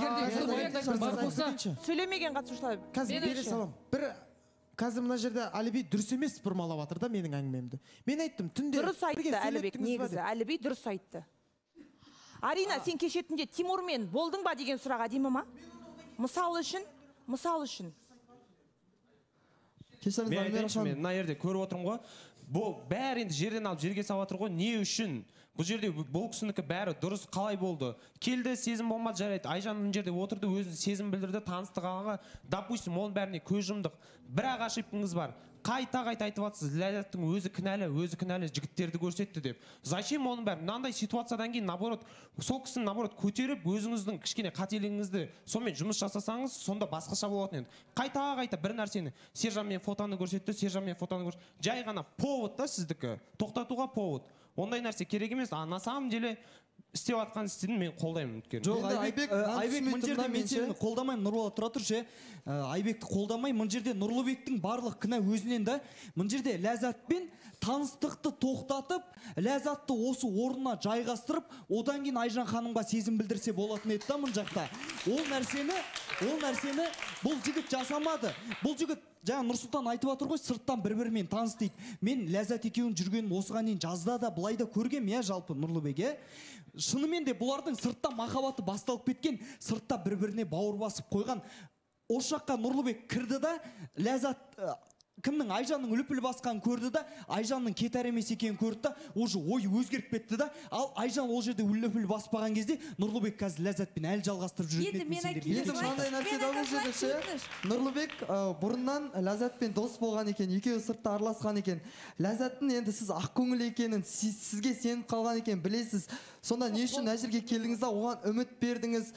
ханым, сөйлемеген қатысушылар. Қазір бере салам. Бір қазір мына жерде Әліби дұрыс емес бұрмалап жатыр да менің әңгімемді. Мен айттым, түнде дұрыс айтты Әлібек, негізі Әліби дұрыс айтты. Арина, сен кеше түнде Тимурмен болдың ба деген сұрақ әдемі ма? Мысал үшін, мысал үшін. Мен айтайыншы, мен мына жерде көріп отырмын ғой, бұл бәрі енді жерден алып жерге салып жатыр ғой, не үшін? Бұл жерде бұл кісінікі бәрі дұрыс қалай болды? Келді, сезім болмады, жарайды. Айжан мына жерде отырды, өзі сезім білдірді, таныстық алға. Допустим, оның бәріне көз жұмдық. Бірақ ошибкаңыз бар. Қайта-қайта айтып жатсыз, Ләззаттың өзі кінәлі, өзі кінәлі жігіттерді көрсетті деп. Зачем оның бәрі? Мынандай ситуациядан кейін, наоборот, сол кісіні наоборот көтеріп, өзіңіздің кішкене қателігіңізді сонымен жұмыс жасасаңыз, сонда басқаша болатын еді. Қайта-қайта бір нәрсені, Сержан мен фотоны көрсетті, Сержан мен фотоны көрсетті. Жай ғана повод та сіздікі, тоқтатуға повод. Ондай нәрсе керек емес. А на самом деле істеп жатқан істін мен қолдаймын өйткені. Жоқ, Айбек, Айбек мына жерде мен сені қолдамаймын, Нұрболат, тұра тұршы. Айбекті қолдамаймын, мына жерде Нұрлыбектің барлық кінә өзінен да. Мына жерде Ләззатпен таныстықты тоқтатып, Ләззатты осы орнына жайғастырып, одан кейін Айжан ханымға сезім білдірсе болатын еді да мына жақта. Ол нәрсені, ол нәрсені бұл жігіт жасамады. Бұл жігіт жаңа Нұрсұлтан айтып отыр ғой, сырттан бір-бірімен таныс дейді. Мен Ләззат екеуін жүргенін осыған дейін жазда да былай да көргем, я жалпы Нұрлыбек, е. Шынымен де бұлардың сыртта махаббаты басталып кеткен, сыртта бір-біріне бауыр басып қойған. Осы жаққа Нұрлыбек кірді да, Ләззат кімнің Айжанның үліпіл басқан көрді да, Айжанның кетар емес екенін көрді да, уже ой өзгеріп кетті да, ал Айжан ол жерде үліпіл баспаған кезде Нұрлыбек қазір Ләззатпен әлі жалғастырып жүретін Енді мынандай нәрсе да бұл жерде ше, Нұрлыбек бұрыннан Ләззатпен дос болған екен, екеуі сыртта араласқан екен. Ләззаттың енді сіз ақкөңіл екенін, сізге сеніп қалған екен білесіз. Сонда не үшін мына жерге келдіңіз да, оған үміт бердіңіз?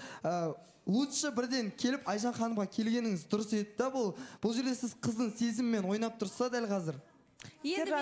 Лучше бірден келіп Айжан ханымға келгеніңіз дұрыс еді да, бұл бұл жерде сіз қыздың сезіммен ойнап тұрса дәл қазір. Енді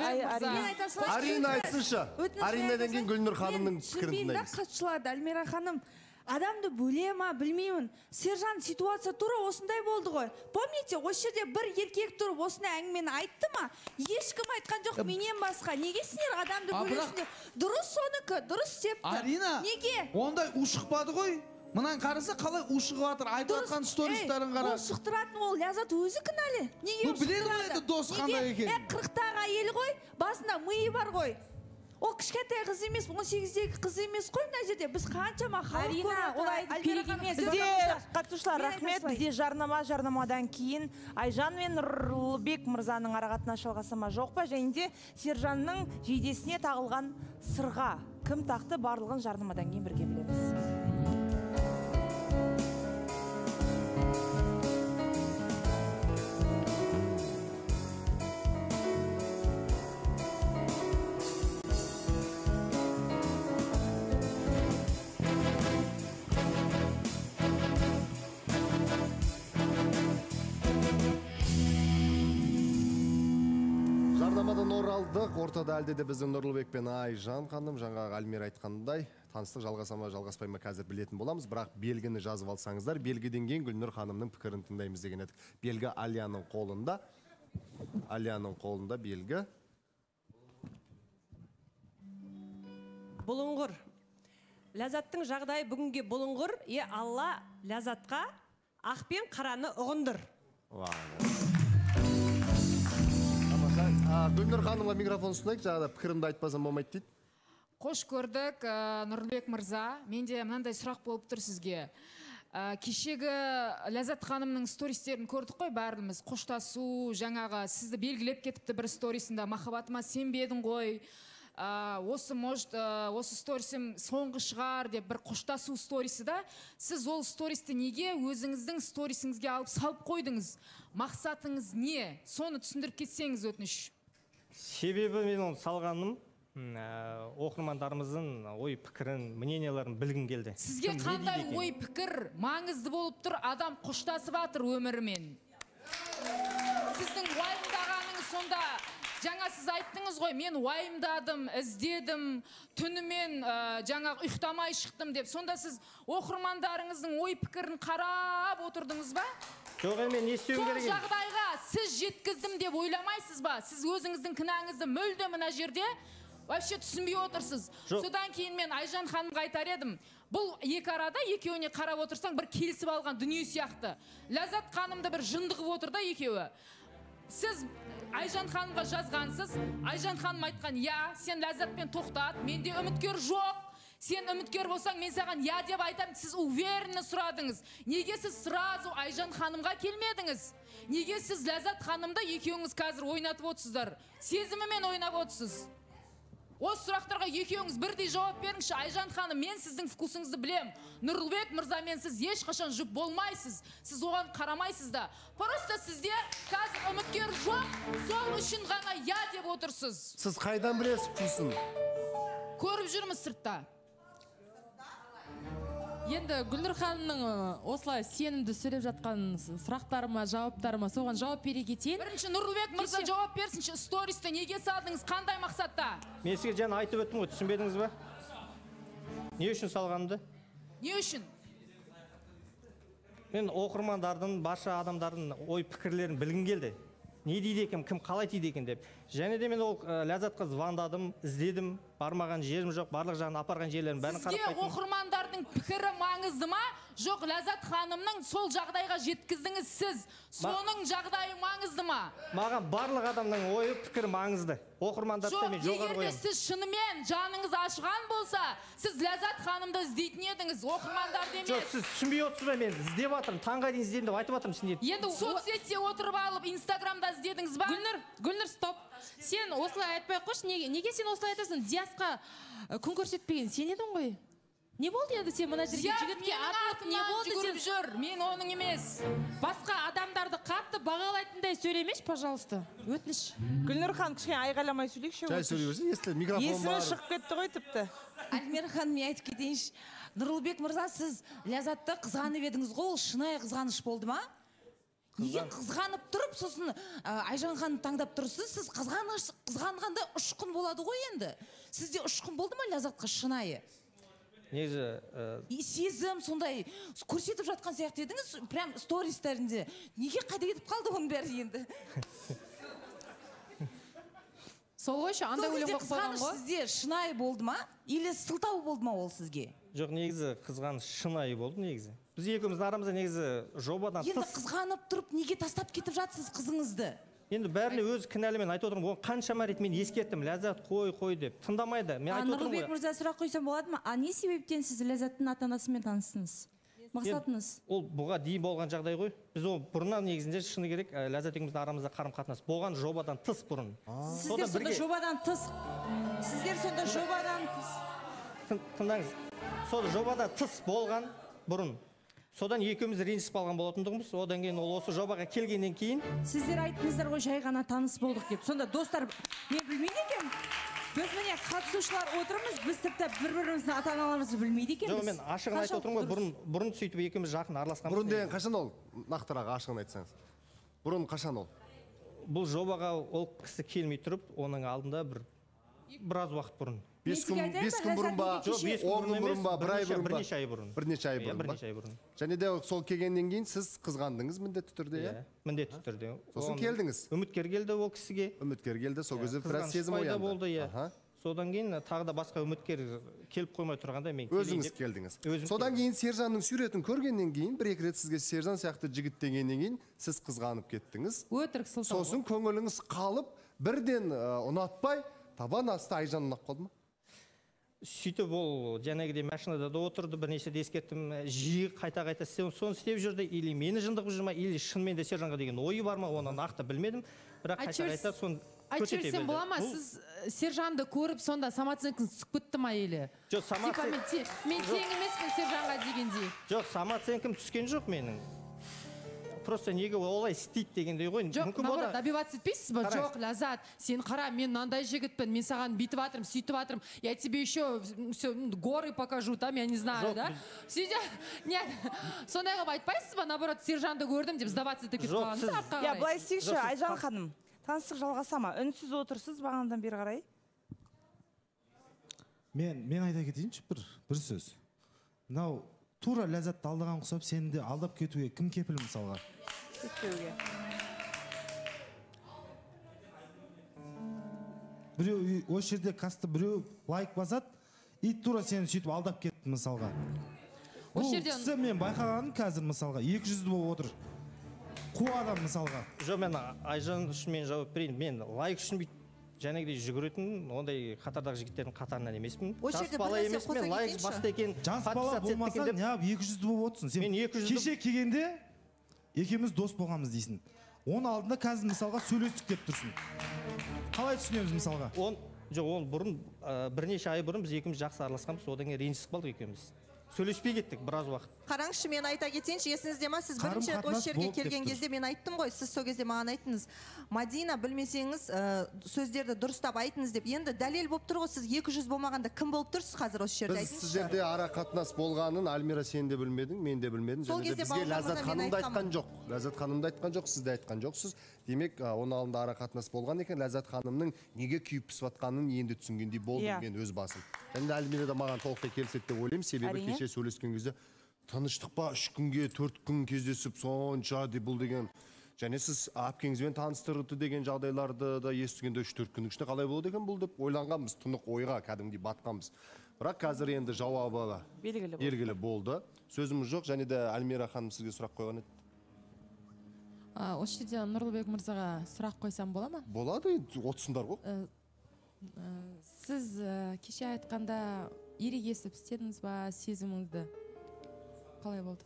мен Арина айтсыншы. Аринадан кейін Гүлнұр ханымның пікірін тыңдаймыз. Қатшылады Альмира ханым. Адамды бөле ма, білмеймін. Сержан ситуация тура осындай болды ғой. Помните, осы жерде бір еркек тұрып осындай әңгімені айтты ма? Ешкім айтқан жоқ менен басқа. Неге сендер адамды бөлесіңдер? Дұрыс соныкі, дұрыс істепті. Арина, неге? Ондай ушықпады ғой. Мынан қараса қалай ушығып жатыр, айтып жатқан стористарын қара. Ушықтыратын ол Ләззат өзі кінәлі. Неге ушықтырады? Біледі ғой енді дос қандай екен. Неге? қырықтағы әйел ғой, басында миы бар ғой. Ол кішкентай қыз емес, он сегіздегі қыз емес қой мына жерде. Біз қаншама халық көріп олай керек емес. Бізде қатысушылар рахмет. Бізде жарнама, жарнамадан кейін Айжан мен Нұрлыбек мырзаның арақатынасы жалғасама жоқ па? Және де Сержанның жейдесіне тағылған сырға кім тақты, барлығын жарнамадан кейін бірге білеміз. Жарнамадан оралдық. Ортада әлде де біздің Нұрлыбек пен Айжан ханым, жаңағы Альмира айтқандай, таныстық жалғасама жалғаспай ма қазір білетін боламыз, бірақ белгіні жазып алсаңыздар, белгіден кейін Гүлнұр ханымның пікірін тыңдаймыз деген едік. Белгі Алияның қолында. Алияның қолында белгі. Бұлыңғыр. Ләззаттың жағдайы бүгінге бұлыңғыр, е Алла Ләззатқа ақ пен қараны ұғындыр. Гүлнұр ханымға микрофон ұсынайық, жаңағыда пікірімді айтпасам болмайды дейді. Қош көрдік, Нұрлыбек мырза. Менде мынандай сұрақ болып тұр сізге. Кешегі Ләззат ханымның стористерін көрдік қой бәріміз. Қоштасу, жаңағы сізді белгілеп кетіпті бір сторисында. Махаббатыма сенбедің ғой. Осы может, осы сторисім соңғы шығар деп бір қоштасу сторисы да. Сіз ол стористі неге өзіңіздің сторисіңізге алып салып қойдыңыз? Мақсатыңыз не? Соны түсіндіріп кетсеңіз өтініш. Себебі мен оны салғаным, оқырмандарымыздың ой пікірін, мненияларын білгім келді. Сізге қандай ой пікір маңызды болып тұр, адам қоштасып жатыр өмірімен. Сіздің уайымдағаныңыз сонда, жаңа сіз айттыңыз ғой, мен уайымдадым, іздедім, түнімен жаңа ұйықтамай шықтым деп. Сонда сіз оқырмандарыңыздың ой пікірін қарап отырдыңыз ба? Жоқ, мен не істеуім керек? Сол жағдайға сіз жеткіздім деп ойламайсыз ба? Сіз өзіңіздің кінәңізді мүлде мына жерде вообще түсінбей отырсыз. Содан кейін мен Айжан ханымға айтар едім. Бұл екі арада екеуіне қарап отырсаң бір келісіп алған дүние сияқты. Ләззат ханымды бір жындығып отыр да екеуі. Сіз Айжан ханымға жазғансыз. Айжан ханым айтқан, я, сен Ләззатпен тоқтат, менде үміткер жоқ. Сен үміткер болсаң, мен саған я деп айтам, сіз уверенно сұрадыңыз. Неге сіз сразу Айжан ханымға келмедіңіз? Неге сіз Ләззат ханымды екеуіңіз қазір ойнатып отырсыздар? Сезімімен ойнап отырсыз. Осы сұрақтарға екеуіңіз бірдей жауап беріңізші. Айжан ханым, мен сіздің вкусыңызды білем. Нұрлыбек мырзамен сіз ешқашан жұп болмайсыз. Сіз оған қарамайсыз да. Просто сізде қазір үміткер жоқ, сол үшін ғана я деп отырсыз. Сіз қайдан білесіз вкусын? Көріп жүрміз сыртта. Енді Гүлнұр ханымның осылай сенімді сөйлеп жатқан сұрақтарыма, жауаптарыма соған жауап бере кетейін. Бірінші Нұрлыбек мырза жауап берсінші, стористі неге салдыңыз, қандай мақсатта? Мен сізге жаңа айтып өттім ғой, түсінбедіңіз ба? Не үшін салғанымды? Не үшін? Мен оқырмандардың, барша адамдардың ой пікірлерін білгім келді. Не дейді екен, кім қалай дейді екен деп. Және де мен ол Ләззатқа звондадым, іздедім, бармаған жерім жоқ, барлық жағын апарған жерлерін бәрін қарап қайттым. Сізге оқырмандардың пікірі маңызды ма? Жоқ, Ләззат ханымның сол жағдайға жеткіздіңіз сіз. Соның жағдайы маңызды ма? Маған барлық адамның ойы пікірі маңызды. Оқырмандарды мен жоғары қоямын. Егер де сіз шынымен жаныңыз ашыған болса, сіз Ләззат ханымды іздейтін едіңіз, оқырмандарды емес. Жоқ, сіз түсінбей отырсыз ба, мен іздеп жатырмын, таңға дейін іздедім деп айтып жатырмын сізге. Енді соцсетте отырып алып, Инстаграмда іздедіңіз ба? Гүлнұр, Гүлнұр, стоп. Сен осылай айтпай қойшы, неге, неге сен осылай айтасың? Диасқа күн көрсетпеген сен едің ғой. Не болды енді сен мына жерге жігітке атылып не болды сен? Жүр, мен оның емес. Басқа адамдарды қатты бағалайтындай сөйлемеш, пожалуйста. Өтініш. Гүлнұр ханым, кішкене айғайламай сөйлейікші. Жай сөйлей берсін, естіледі, микрофон бар. Есімі шығып кетті ғой тіпті. Альмира ханым, мен айтып кетейінші. Нұрлыбек мырза, сіз Ләззатты қызғанып едіңіз ғой, ол шынайы қызғаныш болды ма? Неге қызғанып тұрып, сосын Айжан ханым таңдап тұрсыз, сіз қызғанғанда ұшқын болады ғой енді. Сізде ұшқын болды ма Ләззатқа шынайы? Негізі сезім сондай көрсетіп жатқан сияқты едіңіз, прям стористерінде. Неге қайда кетіп қалды оның бәрі енді? Сол қойшы, андай өлең қойып қойған ғой. Сізде шынайы болды ма? Или сылтау болды ма ол сізге? Жоқ, негізі қызғаныш шынайы болды негізі. Біз екеуміздің арамызда негізі жобадан тыс. Енді қызғанып тұрып, неге тастап кетіп жатсыз қызыңызды? Енді бәріне өз кінәлімен айтып отырмын, оған қаншама рет мен ескерттім, Ләззат қой қой деп, тыңдамайды. Мен айтып отырмын ғой. Нұрлыбек мырза, сұрақ қойсам болады ма? А не себептен сіз Ләззаттың ата-анасымен таныстыңыз? Мақсатыңыз? Ол бұға дейін болған жағдай ғой. Біз ол бұрыннан негізінде шыны керек, Ләззат екеуміздің арамызда қарым-қатынас болған, жобадан тыс бұрын. Сіздер сонда жобадан тыс. Сіздер сонда жобадан тыс. Тыңдаңыз. Сол жобадан тыс болған бұрын. Содан екеуміз ренжісіп қалған болатындығымыз, одан кейін ол осы жобаға келгеннен кейін. Сіздер айттыңыздар ғой, жай ғана таныс болдық деп. Сонда достар, мен білмейді екенмін. Біз міне қатысушылар отырмыз, біз тіпті бір-біріміздің ата-аналарымызды білмейді екенбіз. Жоқ, мен ашығын айтып отырмын ғой, бұрын бұрын сөйтіп екеуміз жақын араласқанбыз. Бұрын деген қашан ол? Нақтырақ ашығын айтсаңыз. Бұрын қашан ол? Бұл жобаға ол кісі келмей тұрып, оның алдында бір біраз уақыт бұрын. бес күн бұрын ба, он күн бұрын ба, бір ай бұрын ба? Бірнеше ай бұрын. Бірнеше ай бұрын ба? Бірнеше ай бұрын. Және де сол келгеннен кейін сіз қызғандыңыз міндетті түрде, иә? Міндетті түрде. Сосын келдіңіз. Үміткер келді ол кісіге. Үміткер келді, сол кезде біраз сезім оянды. Содан кейін тағы да басқа үміткер келіп қоймай тұрғанда мен өзіңіз келдіңіз. Содан кейін Сержанның суретін көргеннен кейін, бір екі рет сізге Сержан сияқты жігіт дегеннен кейін сіз қызғанып кеттіңіз. Өтірік сылтау. Сосын көңіліңіз қалып, бірден ұнатпай, табан асты Айжан ұнап қалды ма? Сөйтіп ол жаңағыдай машинада да отырды, бірнеше де ескерттім, жиі қайта-қайта соны істеп жүрді, или мені жындық жүрме, или шынымен де Сержанға деген ойы бар ма, оны нақты білмедім, бірақ қайта-қайта соны айтып жіберсем бола ма, сіз Сержанды көріп, сонда самооценкаңыз түсіп кетті ма елі? Жоқ, самооценкам... Мен тең емеспін Сержанға дегендей. Жоқ, самооценкам түскен жоқ менің. Просто неге олай істейді дегендей ғой. Жоқ, наоборот, добиваться етпейсіз ба? Жоқ, Ләззат, сен қара, мен мынандай жігітпін, мен саған бүйтіп жатырмын, сөйтіп жатырмын, я тебе еще горы покажу, там, я не знаю, да? Сөйтіп, нет, сондай қылып айтпайсыз ба? Наоборот, Сержанды көрдім деп сдаваться етіп кетіп қалғансыз артқа қарай. Я былай істейікші, Айжан ханым, таныстық жалғаса ма? Үнсіз отырсыз бағанадан бері қарай? Мен мен айта кетейінші бір бір сөз. Мынау тура Ләззатты алдаған құсап, сені де алдап кетуге кім кепіл мысалға? Кетпеуге. Біреу осы жерде касты біреу лайк басады, и тура сені сөйтіп алдап кетті мысалға. Бұл кісі мен байқағаным қазір мысалға екі жүзді болып отыр. Қу адам мысалға. Жоқ, мен Айжан үшін мен жауап берейін. Мен лайк үшін жәнегідей жүгіретін ондай қатардағы жігіттердің қатарынан емеспін. Осы Жас жерде бала бір нәрсе емеспін, қоса лайк кетейінші. басты екен. Жас бала болмасаң неғып екі жүзді болып отырсың? Сен Мен екі жүзді- кеше келгенде екеуміз дос болғанбыз дейсің. Оның алдында қазір мысалға сөйлестік деп тұрсың. Қалай түсінеміз мысалға? Он жоқ, ол бұрын ә, бірнеше ай бұрын біз екеуміз жақсы араласқанбыз, одан кейін ренжісіп қалдық екеуміз. Сөйлеспей кеттік біраз уақыт. Қараңызшы, мен айта кетейінші, есіңізде ма, сіз Қарым бірінші рет қатынас осы жерге болып деп келген тұр. кезде мен айттым ғой, сіз сол кезде маған айттыңыз, Мадина, білмесеңіз ә, сөздерді дұрыстап айтыңыз деп. Енді дәлел болып тұр ғой, сіз екі жүз болмағанда кім болып тұрсыз қазір осы жерде, Біз айтыңызшы. сіздерде ара қатынас болғанын Альмира сен де білмедің, мен де білмедім. Сол Және де кезде бізге балаларымыздан Ләззат мен ханым да айтқанмын. айтқан жоқ. Ләззат ханым да айтқан жоқ, сіз де айтқан жоқсыз. Демек, а, оның алдында ара қатынас болған екен. Ләззат ханымның неге күйіп пісіп жатқанын енді түсінгендей болдым Иә. мен өз басым. Және де Альмира да маған толықтай келіседі деп ойлаймын. Себебі Әрине. кеше сөйлескен кезде тыныштық па, үш күнге, төрт күн кездесіп, сонша деп бұл деген. Және сіз әпкеңізбен таныстырды деген жағдайларды да естігенде үш төрт күннің ішінде қалай болады екен бұл деп ойланғанбыз, тұнық ойға кәдімгідей батқанбыз. Бірақ қазір енді жауабы белгілі болды. белгілі болды. Сөзіміз жоқ, және де Альмира ханым сізге сұрақ қойған еді. А, осы жерде Нұрлыбек мырзаға сұрақ қойсам бола ма? Болады, енді отсындар ғой. Ә, ә, сіз ә, кеше айтқанда ерегесіп істедіңіз ба сезіміңізді? Қалай болды?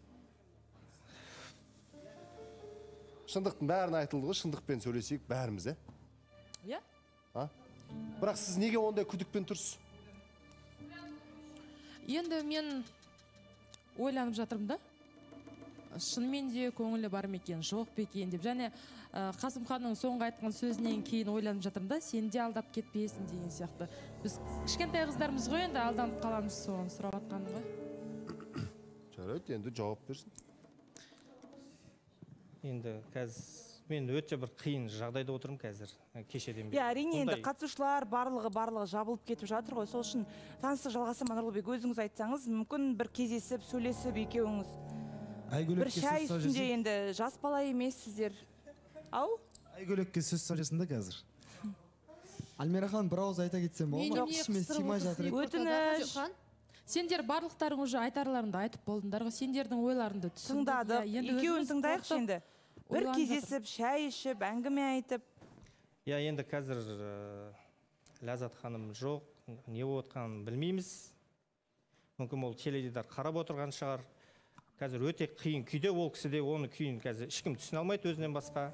Шындықтың бәрін айтылды ғой, шындықпен сөйлесейік бәріміз, ә? Иә? А? Бірақ сіз неге ондай күдікпен тұрсыз? Енді мен ойланып жатырмын да. Шынымен де көңілі бар ма екен, жоқ па екен деп. Және ә, Қасымханның соңғы айтқан сөзінен кейін ойланып жатырмын да, сен де алдап кетпейсің деген сияқты. Біз кішкентай қыздармыз ғой, енді алданып қаламыз, соны сұрап жатқаным ғой. Жарайды, енді жауап берсін. Енді қазір мен өте бір қиын жағдайда отырмын қазір, кешеден бері. Иә, әрине енді Бұндай- қатысушылар барлығы барлығы жабылып кетіп жатыр ғой. Сол үшін таныстық жалғасыма Нұрлыбек өзіңіз айтсаңыз, мүмкін бір кездесіп, сөйлесіп екеуіңіз бір шай үстінде енді жас бала емессіздер. Ау? Айгөлекке сөз сөйлесін да қазір. Альмира ханым, бір ауыз айта кетсем болады ма? Ішіме сыймай жатыр. Өтініш. Сендер барлықтарың уже айтарларыңды айтып болдыңдар ғой, сендердің ойларыңды түсіндік. Тыңдадық. Иә, енді Екеуін өзіміз тыңдайықшы қорқып енді. Бір ойланып кездесіп, шай ішіп, әңгіме айтып. Иә, енді қазір ә, Ләззат ханым жоқ, не болып отқанын білмейміз. Мүмкін ол теледидар қарап отырған шығар. Қазір өте қиын күйде, ол кісі де оны күйін қазір ешкім түсіне алмайды өзінен басқа.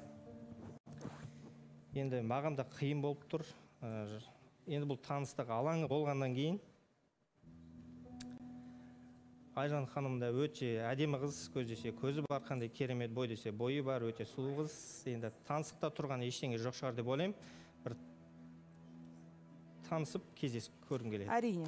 Енді маған да қиын болып тұр. Ә, Енді бұл таныстық алаңы болғаннан кейін Айжан ханым да өте әдемі қыз, көз десе көзі бар, қандай керемет, бой десе бойы бар, өте сұлу қыз. Енді таныстықта тұрған ештеңе жоқ шығар деп ойлаймын. Бір танысып кездесіп көргім келеді. Әрине.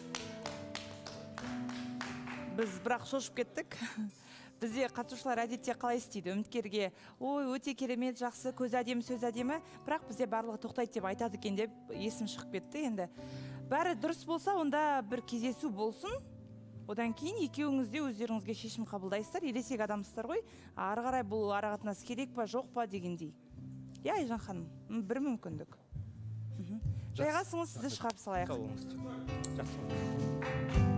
Біз бірақ шошып кеттік. Бізде қатысушылар әдетте қалай істейді? Үміткерге, ой, өте керемет, жақсы, көз әдемі, сөз әдемі, бірақ бізде барлығы тоқтайды деп айтады екен деп есім шығып кетті. Енді бәрі дұрыс болса, онда бір кездесу болсын. Одан кейін екеуіңіз де өздеріңізге шешім қабылдайсыздар, ересек адамсыздар ғой. Ары қарай бұл арақатынас керек па, жоқ па дегендей. Иә, Айжан ханым, бір мүмкіндік. Жайғасыңыз, сізді шығарып салайық. Жақсы.